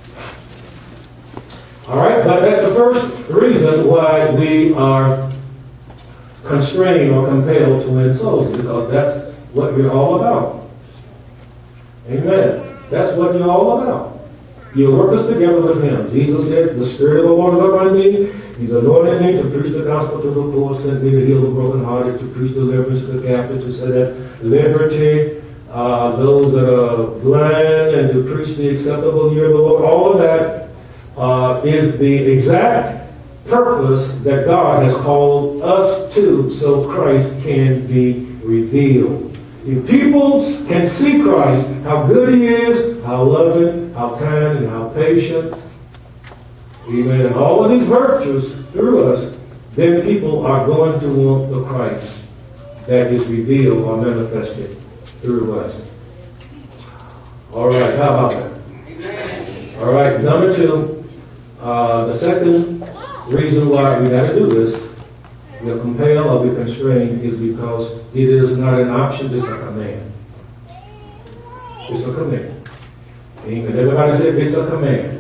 All right, but that's the first reason why we are constrained or compelled to win souls, because that's what we're all about. Amen. That's what you're all about. You work us together with him. Jesus said, the Spirit of the Lord is upon me. He's anointed me to preach the gospel to the poor, sent me to heal the brokenhearted, to preach deliverance to the captive, to set at liberty uh, those that are blind, and to preach the acceptable year of the Lord. All of that uh, is the exact purpose that God has called us to, so Christ can be revealed. If people can see Christ, how good he is, how loving, how kind, and how patient, amen, and all of these virtues through us, then people are going to want the Christ that is revealed or manifested through us. All right, how about that? All right, number two, uh, the second reason why we got to do this, we're compelled or we're constrained, is because it is not an option, it's a command. It's a command. Amen. Everybody say it's a command.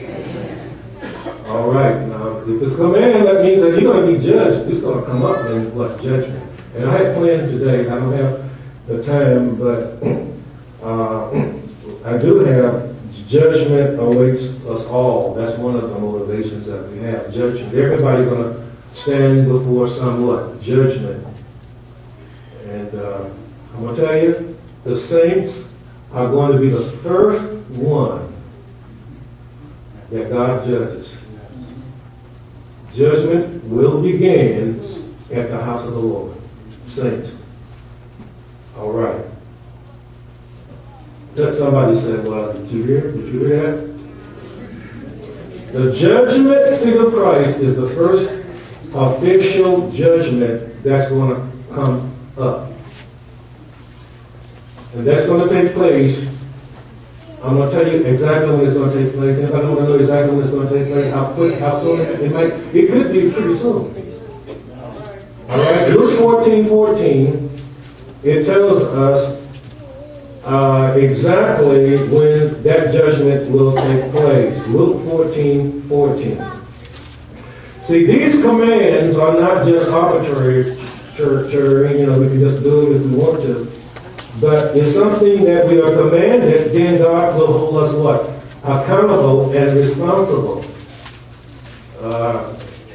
All right. Now, if it's a command, that means that you're going to be judged. It's going to come up in what? Judgment. And I had planned today, I don't have the time, but uh, I do have judgment awaits us all. That's one of the motivations that we have. Judgment. Everybody's going to stand before somewhat judgment. And uh, I'm going to tell you, the saints are going to be the first one that God judges. Judgment will begin at the house of the Lord. Saints. All right. That somebody said, well, did you hear? Did you hear that? The judgment seat of Christ is the first official judgment that's going to come up. And that's going to take place. I'm going to tell you exactly when it's going to take place. Anybody want to know exactly when it's going to take place? How quick, how soon? It might, it could be pretty soon. All right, Luke fourteen fourteen, it tells us uh, exactly when that judgment will take place. Luke fourteen fourteen. See, these commands are not just arbitrary, church, you know, we can just do it if we want to. But it's something that we are commanded, then God will hold us what? Accountable and responsible. Uh,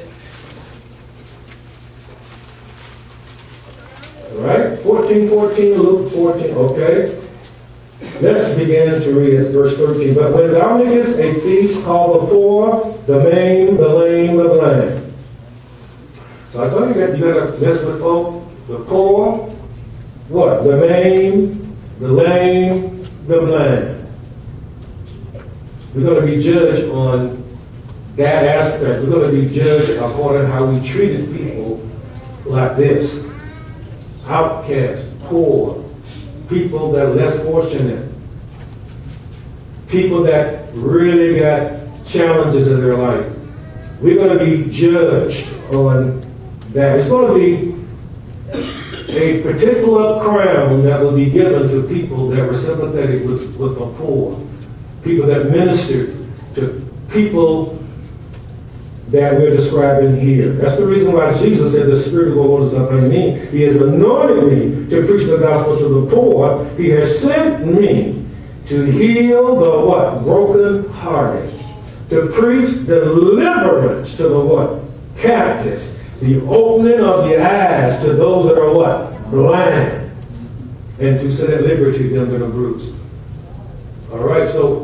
right? fourteen fourteen, Luke fourteen, okay. Let's begin to read it, verse thirteen. But when thou makest a feast, call the poor, the maimed, the lame, the blind. So I told you that you gotta mess with folk, the poor, what? The maimed, the lame, the blind. We're going to be judged on that aspect. We're going to be judged according to how we treated people like this. Outcasts, poor, people that are less fortunate, people that really got challenges in their life. We're going to be judged on that. It's going to be a particular crown that will be given to people that were sympathetic with, with the poor, people that ministered to people that we're describing here. That's the reason why Jesus said the Spirit of the Lord is upon me. He has anointed me to preach the gospel to the poor. He has sent me to heal the what? Broken-hearted. To preach deliverance to the what? Captives. The opening of the eyes to those that are what? Blind. And to set at liberty them that are bruised. All right, so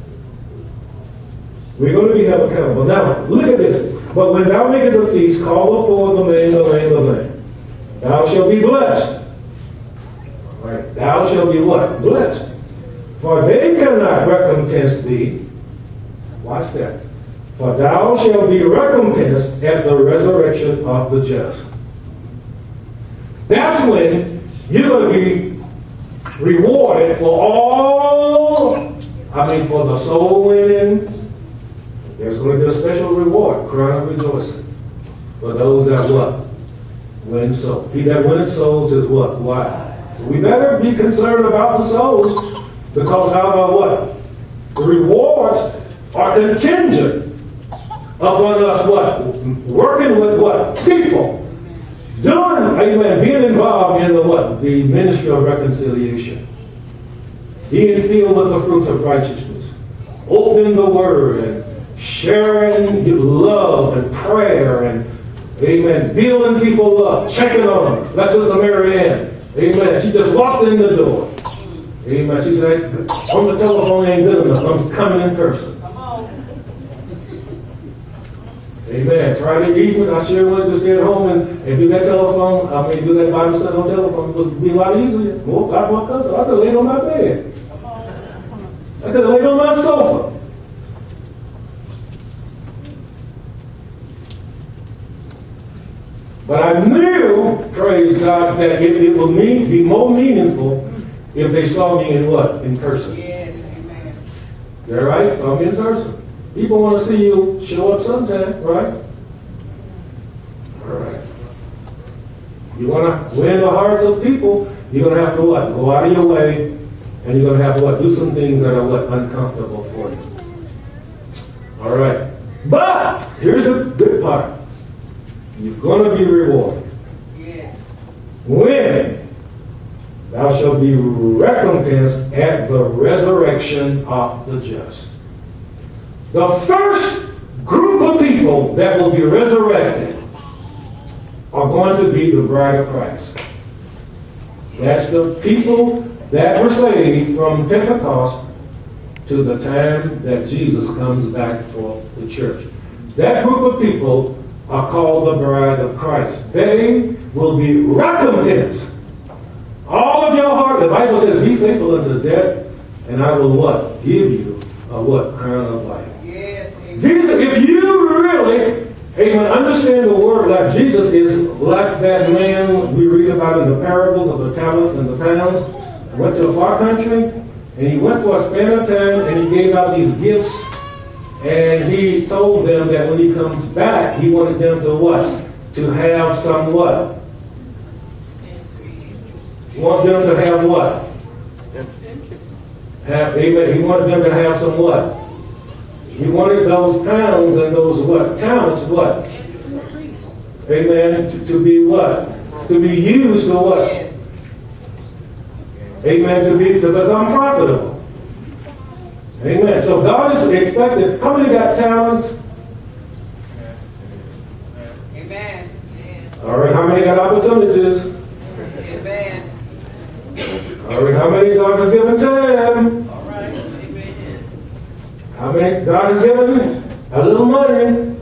we're going to be held accountable. Now, look at this. But when thou makest a feast, call the poor, the lame, the lame, the lame. Thou shalt be blessed. All right, thou shalt be what? Blessed. For they cannot recompense thee. Watch that. For thou shalt be recompensed at the resurrection of the just. That's when you're going to be rewarded for all, I mean, for the soul winning. There's going to be a special reward, crown of rejoicing, for those that what? Win souls. He that winneth souls is what? Why? We better be concerned about the souls, because out of what? The rewards are contingent upon us what? Working with what? People. Doing, amen, being involved in the what? The ministry of reconciliation. Being filled with the fruits of righteousness. Opening the word and sharing love and prayer and, amen, building people up, checking on them. That's Sister Mary Ann. Amen. She just walked in the door. Amen. She said, on the telephone ain't good enough. I'm coming in person. Amen. Friday evening, I sure wanted to stay at home and, and do that telephone. I mean, do that Bible study on telephone. It would be a lot easier. Well, I walk up, I could have laid on my bed. I could have laid on my sofa. But I knew, praise God, that it, it would mean, be more meaningful if they saw me in what? In person. Yes, amen. You're right? Saw me in person. People want to see you show up sometime, right? All right. You want to win the hearts of people, you're going to have to what? Go out of your way, and you're going to have to what? Do some things that are what? Uncomfortable for you. All right. But here's the good part. You're going to be rewarded. Yes. When thou shalt be recompensed at the resurrection of the just. The first group of people that will be resurrected are going to be the bride of Christ. That's the people that were saved from Pentecost to the time that Jesus comes back for the church. That group of people are called the bride of Christ. They will be recompensed. All of your heart, the Bible says, be faithful unto death, and I will what? Give you a what? Crown of life. Yes, These, if you really, amen, understand the word like Jesus is like that man we read about in the parables of the talents and the pounds, went to a far country, and he went for a span of time, and he gave out these gifts, and he told them that when he comes back, he wanted them to what? To have some what? He wanted them to have what? Have, amen. He wanted them to have some what? He wanted those pounds and those what? Talents what? amen, to, to be what? To be used for what? Amen, to be to become profitable. Amen. So God is expected. How many got talents? Amen. All right, how many got opportunities? Amen. All right, how many God has given time? All right. Amen. How many God has given a little money? Amen.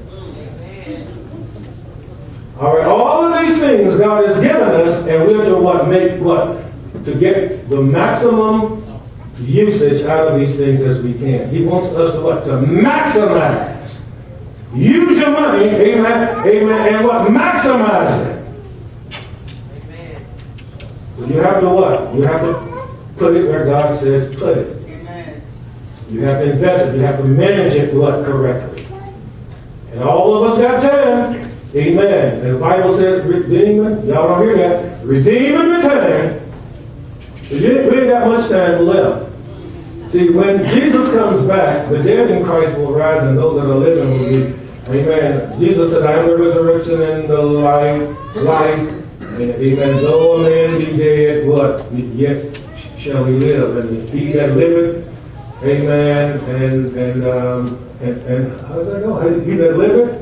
All right, all of these things God has given us, and we're to what? Make what? To get the maximum usage out of these things as we can. He wants us to what? To maximize. Use your money, amen, amen, and what? Maximize it. Amen. So you have to what? You have to put it where God says put it. Amen. You have to invest it. You have to manage it what? Correctly. And all of us got time. Amen. And the Bible says redeeming. Y'all don't hear that. Redeeming the time. So you ain't, we ain't got much time left. See, when Jesus comes back, the dead in Christ will rise, and those that are living will be. Amen. Jesus said, I am the resurrection and the life. Life. And, amen. Though a man be dead, what? Yet shall he live. And he that liveth, amen. And and um and, and how does that go? He that liveth.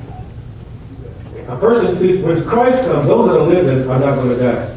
A person, see, when Christ comes, those that are living are not going to die.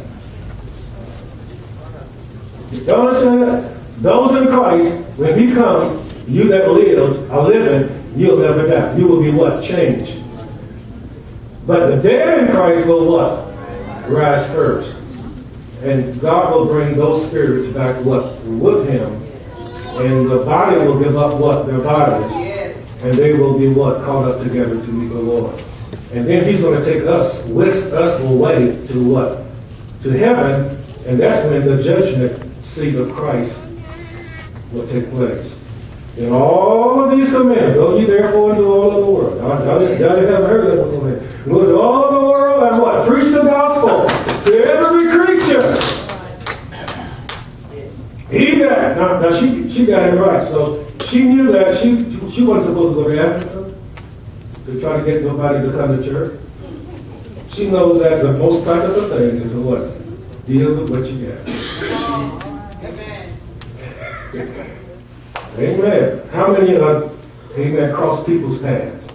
You understand that? Those in Christ, when he comes, you that live are living, you'll never die. You will be what? Changed. But the dead in Christ will what? Rise first. And God will bring those spirits back what? With him. And the body will give up what? Their bodies. Yes. And they will be what? Caught up together to meet the Lord. And then he's going to take us, whisk us away to what? To heaven. And that's when the judgment seat of Christ will take place. In all of these commandments, go ye therefore into all of the world. Y'all haven't heard that before. Go into all of the world and what? Preach the gospel to every creature. He that, now, now she, she got it right. So she knew that she, she wasn't supposed to go to Africa to try to get nobody to come to church. She knows that the most practical thing is to what? Deal with what you got. Amen. How many are, amen, cross people's paths?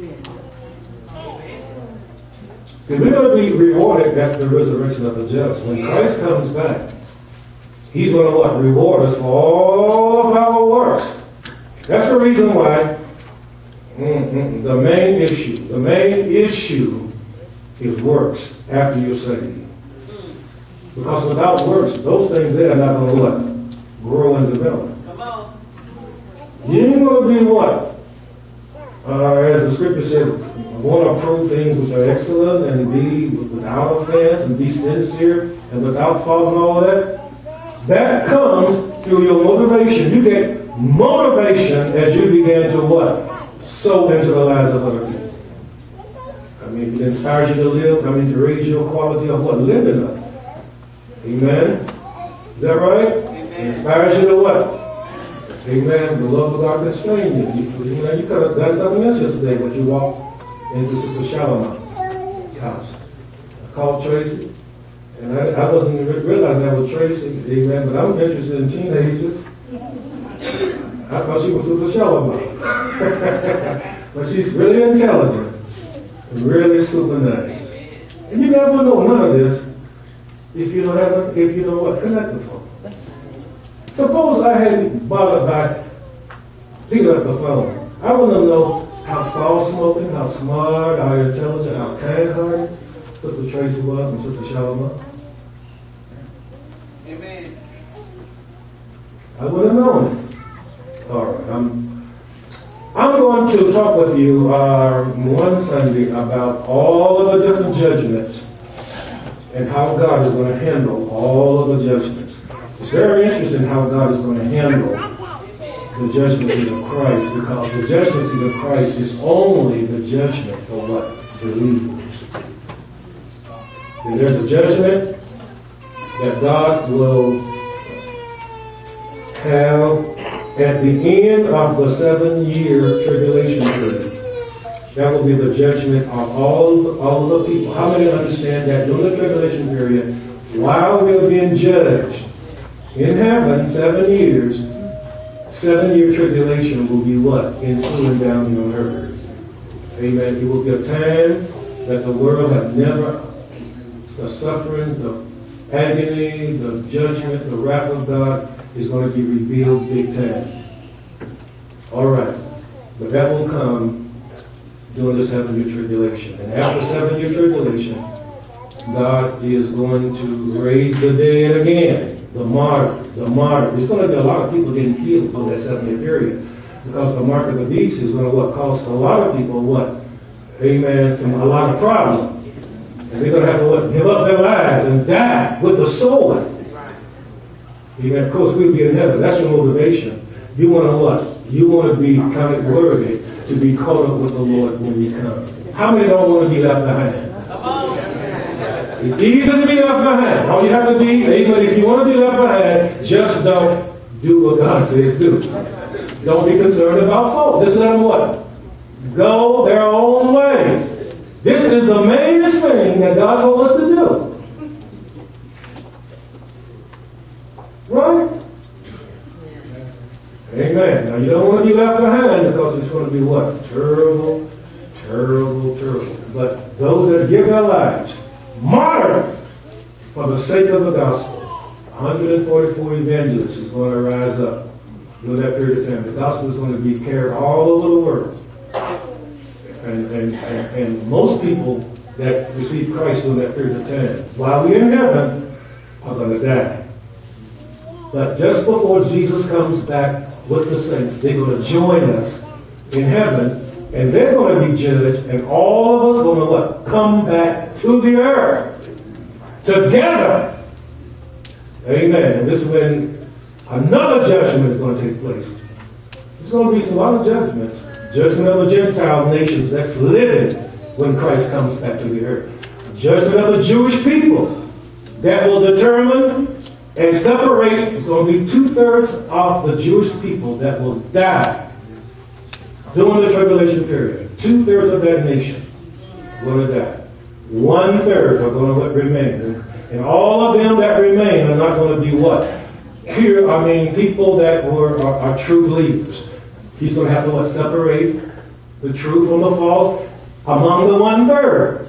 See, we're going to be rewarded at the resurrection of the just. When Christ comes back, he's going to what? Reward us for all of our works. That's the reason why mm-hmm, the main issue, the main issue is works after you're saved. Because without works, those things there are not going to what? Grow and develop. Come on. You ain't going to be what? Uh, as the scripture says, want to prove things which are excellent and be without offense and be sincere and without fault and all that. That comes through your motivation. You get motivation as you begin to what? Sow into the lives of other people. I mean, it inspires you to live. I mean, to raise your quality of what? Living up. Amen? Is that right? Amen. It inspires you to what? Amen. The love of God can strain you. You, you know, you could have done something else yesterday, but you walked into Sister Shalom's house. I called Tracy, and I, I wasn't even realizing that was Tracy. Amen. But I'm interested in teenagers. I thought she was Sister Shalom. But she's really intelligent and really super nice. And you never know none of this if you don't have a, if you don't what? Connect with her. Suppose I hadn't bothered by picking up the phone. I wouldn't know how soft-smoking, how smart, how intelligent, how kind-hearted Sister Tracy was and Sister Shalom. Amen. I would have known it. All right. I'm, I'm going to talk with you uh, one Sunday about all of the different judgments and how God is going to handle all of the judgments. It's very interesting how God is going to handle the judgment seat of Christ, because the judgment seat of Christ is only the judgment for what? Believers. And there's a judgment that God will have at the end of the seven-year tribulation period. that will be the judgment of all, all of the people. How many understand that during the tribulation period, while we're being judged in heaven seven years, seven-year tribulation will be what? Ensuing down on earth. Amen. It will be a time that the world has never, the sufferings, the agony, the judgment, the wrath of God is going to be revealed big time. All right. But that will come during the seven-year tribulation. And after seven-year tribulation, God is going to raise the dead again. The martyr, the martyr. There's going to be a lot of people getting killed over that seven-year period. Because the mark of the beast is going to what cost a lot of people what? Amen. Some, a lot of problems. And they're going to have to what, give up their lives and die with the sword. Amen. Of course, we'll be in heaven. That's your motivation. You want to what? You want to be counted worthy to be caught up with the Lord when He comes. How many don't want to be left behind? It's easy to be left behind. All you have to be, amen, if you want to be left behind, just don't do what God says do. Don't be concerned about folk. Just let them what? Go their own way. This is the mainest thing that God told us to do. Right? Amen. Now you don't want to be left behind because it's going to be what? Terrible, terrible, terrible. But those that give their lives, martyred for the sake of the gospel, one hundred forty-four evangelists is going to rise up during that period of time. The gospel is going to be carried all over the world. And, and, and, and most people that receive Christ during that period of time, while we're in heaven, are going to die. But just before Jesus comes back with the saints, they're going to join us in heaven, and they're going to be judged, and all of us going to what? Come back to the earth together. Amen. And this is when another judgment is going to take place. There's going to be a lot of judgments. Judgment of the Gentile nations that's living when Christ comes back to the earth. Judgment of the Jewish people that will determine and separate. It's going to be two-thirds of the Jewish people that will die during the tribulation period. Two-thirds of that nation will die. One-third are going to remain. And all of them that remain are not going to be what? Pure, I mean, people that were are, are true believers. He's going to have to what? Separate the true from the false among the one-third.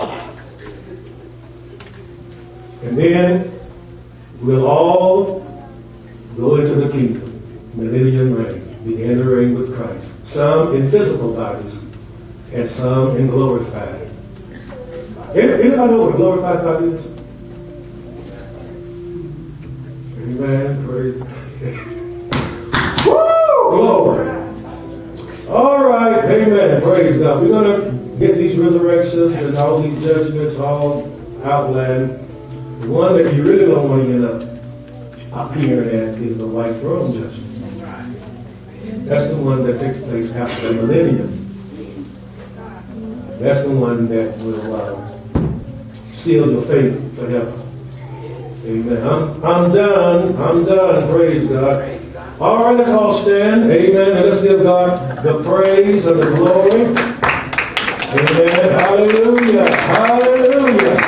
And then we'll all go into the kingdom, millennium reign, begin to reign with Christ. Some in physical bodies, and some in glorified. Anybody know what a glorified body is? Amen. Praise. Woo! Glory. All right. Amen. Praise God. We're going to get these resurrections and all these judgments all outlined. The one that you really don't want to end up appearing at is the white throne judgment. That's the one that takes place after the millennium. That's the one that will uh, seal your fate forever. Amen. I'm, I'm done. I'm done. Praise God. All right, let's all stand. Amen. And let's give God the praise and the glory. Amen. Hallelujah. Hallelujah.